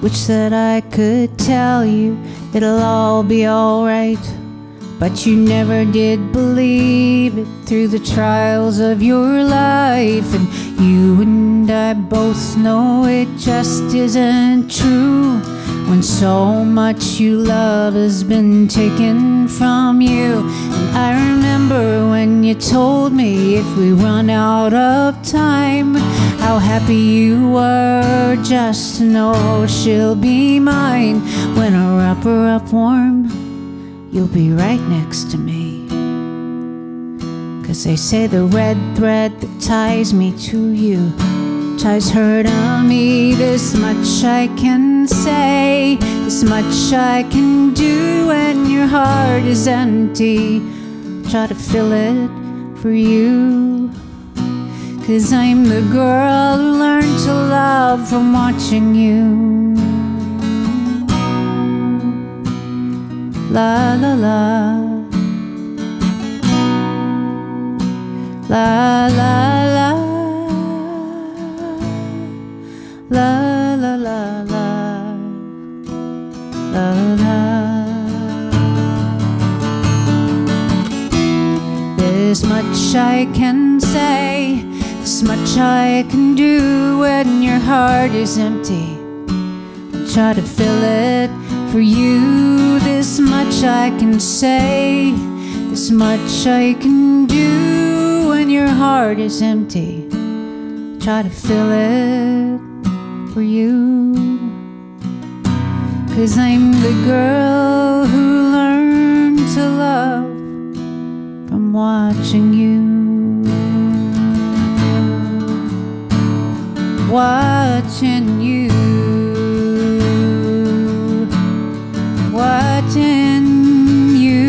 Wish that I could tell you it'll all be alright, but you never did believe it through the trials of your life. And you and I both know it just isn't true when so much you love has been taken from you. And I remember when you told me if we run out of time, how happy you were just to know she'll be mine. When I wrap her up warm, you'll be right next to me. 'Cause they say the red thread that ties me to you ties her to me. This much I can say, this much I can do when your heart is empty. Try to fill it for you. 'Cause I'm the girl who learned to love from watching you. La la la, la la la, la la la la, la la. This much I can say, this much I can do when your heart is empty. Try to fill it for you. This much I can say, this much I can do when your heart is empty. Try to fill it for you. 'Cause I'm the girl who learned to love from watching you. Watching you. Watching you.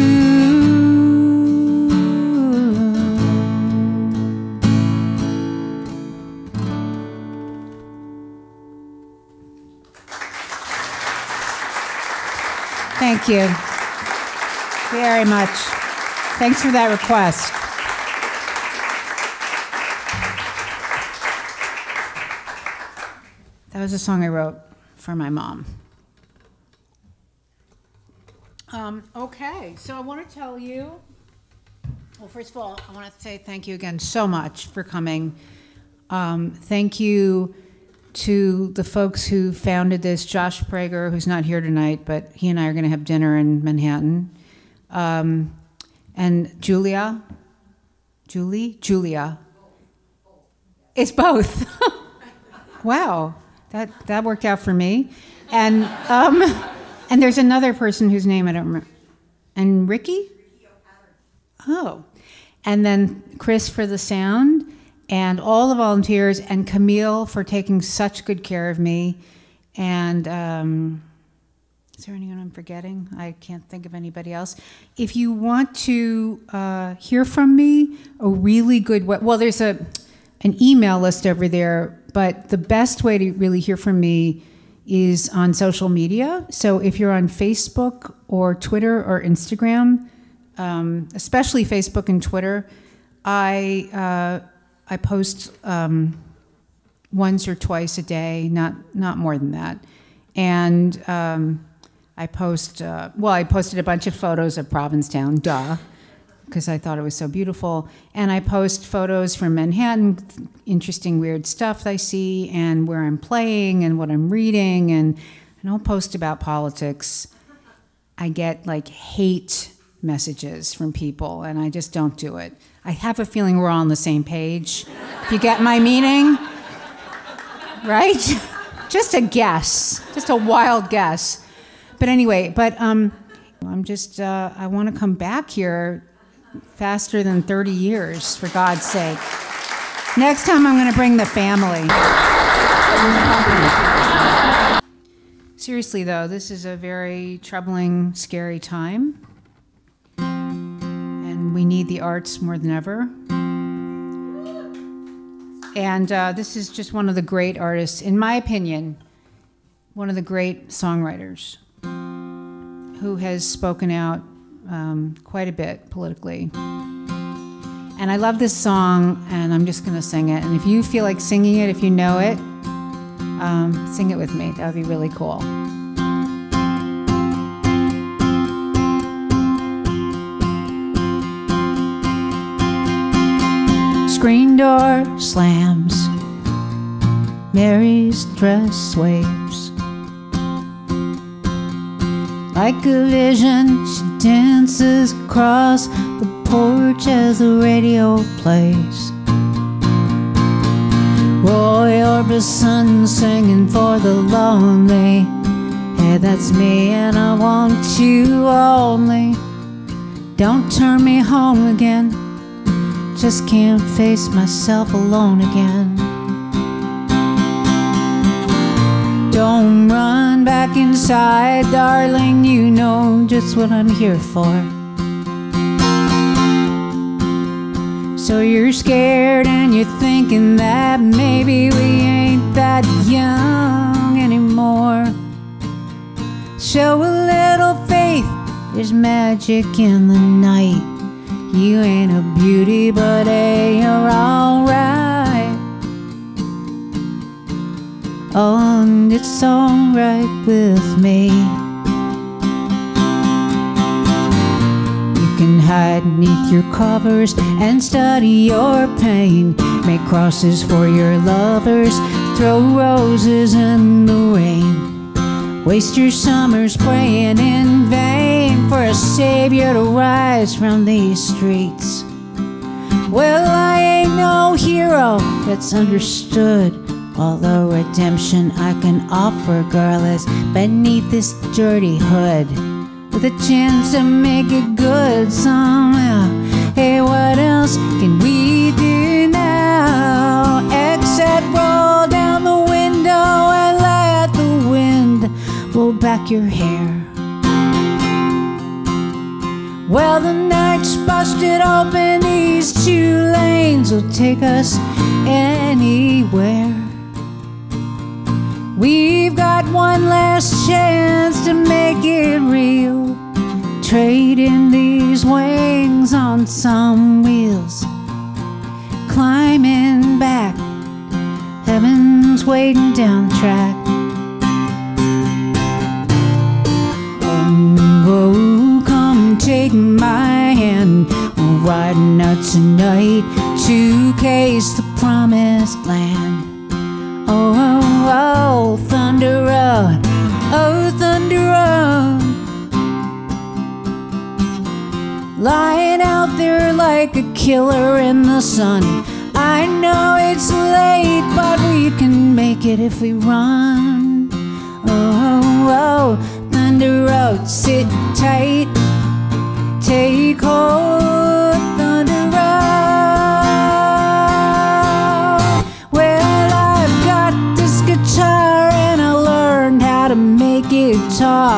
Thank you very much. Thanks for that request. That was a song I wrote for my mom. Okay, so I want to tell you, well, first of all, I want to say thank you again so much for coming. Thank you to the folks who founded this, Josh Prager, who's not here tonight, but he and I are going to have dinner in Manhattan. And Julia. It's both. Wow, that worked out for me. And there's another person whose name I don't remember. And Ricky? Oh. And then Chris for the sound, and all the volunteers, and Camille for taking such good care of me. And is there anyone I'm forgetting? I can't think of anybody else. If you want to hear from me, a really good way, well, there's an email list over there, but the best way to really hear from me is on social media. So if you're on Facebook or Twitter or Instagram, especially Facebook and Twitter, I post once or twice a day, not more than that. And I post, I posted a bunch of photos of Provincetown, because I thought it was so beautiful. And I post photos from Manhattan, interesting, weird stuff I see, and where I'm playing, and what I'm reading, and I don't post about politics. I get like hate messages from people, and I just don't do it. I have a feeling we're all on the same page. If you get my meaning, right? Just a guess, just a wild guess. But anyway, I'm just, I want to come back here faster than 30 years, for God's sake. Next time I'm going to bring the family. Seriously though, this is a very troubling, scary time. And we need the arts more than ever. And this is just one of the great artists, in my opinion, one of the great songwriters who has spoken out quite a bit politically. And I love this song, and I'm just going to sing it. And if you feel like singing it, if you know it, sing it with me. That would be really cool. Screen door slams, Mary's dress sways. Like a vision, she dances across the porch as the radio plays. Roy Orbison singing for the lonely. Hey, that's me and I want you only. Don't turn me home again. Just can't face myself alone again. Don't run back inside, darling, you know just what I'm here for. So you're scared and you're thinking that maybe we ain't that young anymore. Show a little faith, there's magic in the night. You ain't a beauty, but hey, you're alright. Oh, and it's alright with me. You can hide neath your covers and study your pain. Make crosses for your lovers, throw roses in the rain. Waste your summers praying in vain for a savior to rise from these streets. Well, I ain't no hero that's understood. All the redemption I can offer, girl, is beneath this dirty hood, with a chance to make it good somehow. Hey, what else can we do now except roll down the window and let the wind blow back your hair? Well, the night's busted open, these two lanes will take us anywhere. We've got one last chance to make it real, trading these wings on some wheels, climbing back, heaven's waiting down the track. Oh, come take my hand, we're riding out tonight to case the promised land. Oh, oh, oh, Thunder Road, oh, Thunder Road. Lying out there like a killer in the sun. I know it's late, but we can make it if we run. Oh, oh, oh, Thunder Road, sit tight, take hold, Thunder Road. Well, I've got this guitar and I learned how to make it talk.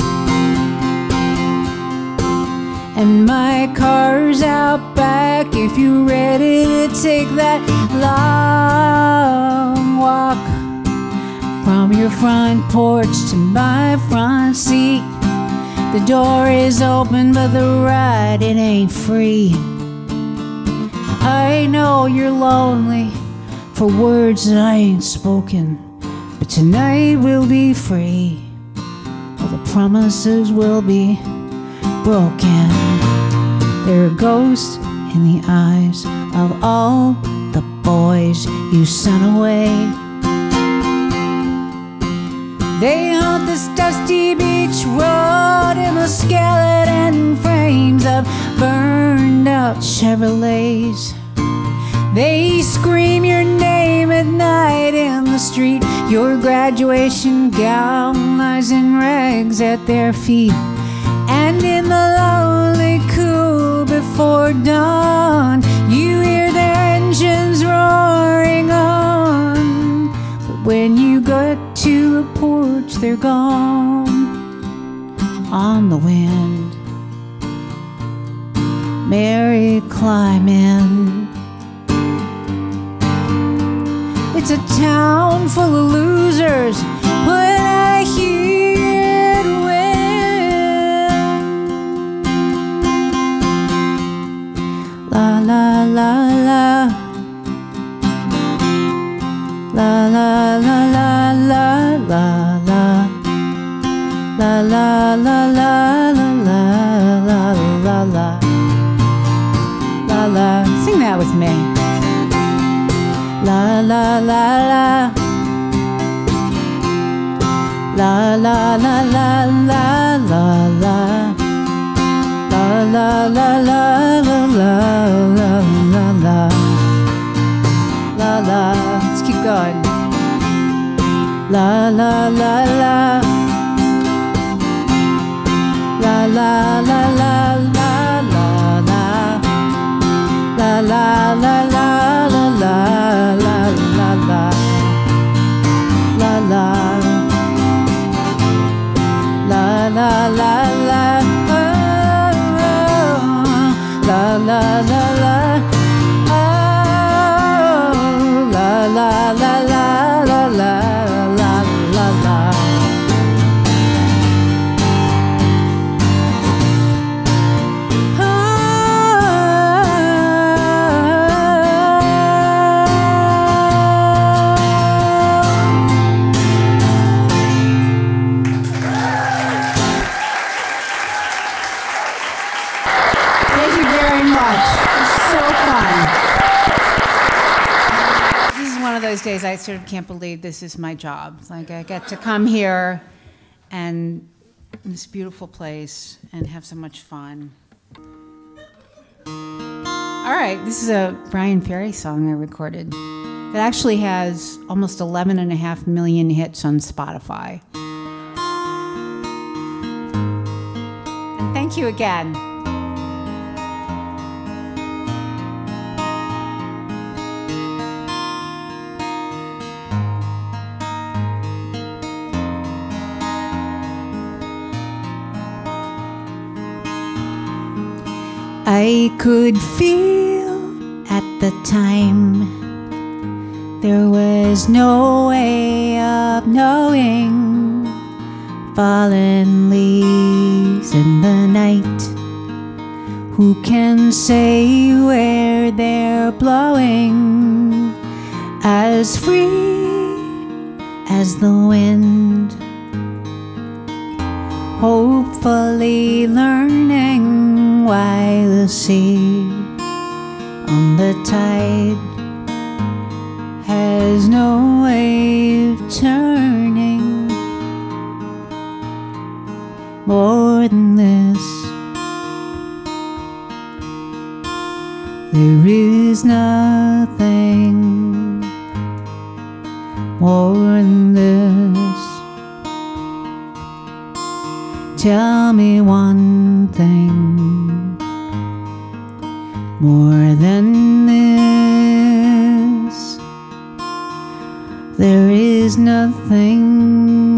And my car's out back if you're ready to take that long walk from your front porch to my front seat. The door is open, but the ride, it ain't free. I know you're lonely for words that I ain't spoken, but tonight we'll be free. All the promises will be broken. There are ghosts in the eyes of all the boys you sent away. They haunt this dusty beach road in the skeleton frames of burned out Chevrolets. They scream your name at night in the street. Your graduation gown lies in rags at their feet. And in the lonely cool before dawn, you hear their engines roaring on. But when you get to the porch, they're gone on the wind. Mary climbing. It's a town full of losers when I hear it win. La la la la. La la la la. la la la la la la la la la. Sing that with me. La la la la la la la la la la la la la la la la la la la. Let's keep going. La la la la la la la la la la la la la la la la la la la. La la la la, oh, la la la la, oh, la la la la la la la la. Those days I sort of can't believe this is my job. Like I get to come here and in this beautiful place and have so much fun. All right, this is a Brian Ferry song I recorded that actually has almost 11.5 million hits on Spotify. And thank you again. I could feel at the time there was no way of knowing. Fallen leaves in the night, who can say where they're blowing? As free as the wind, hopefully learning why the sea on the tide has no way of turning. More than this, there is nothing more than this. Tell me one thing more than this. There is nothing.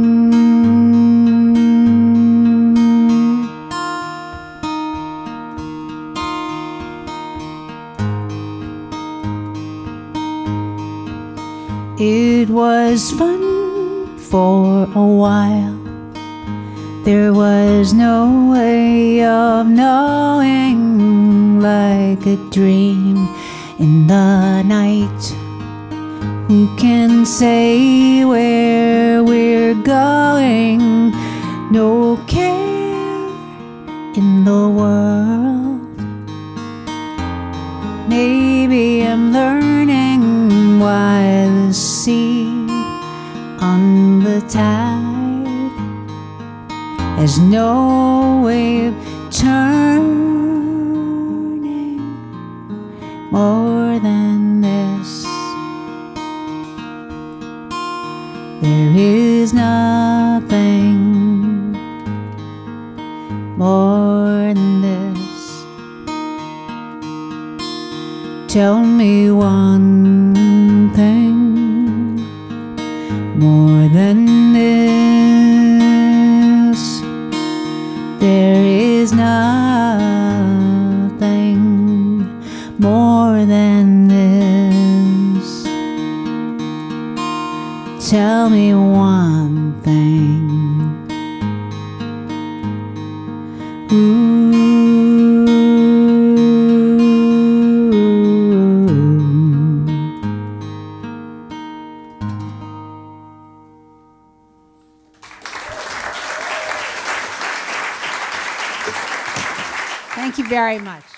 It was fun for a while. There was no way of knowing, like a dream in the night. Who can say where we're going? No care in the world. Maybe I'm learning why the sea on the tide has no way of turning. More than this, there is nothing more than this. Tell me one thing more than this. There is nothing more than this. Tell me one thing. Ooh. Thank you very much.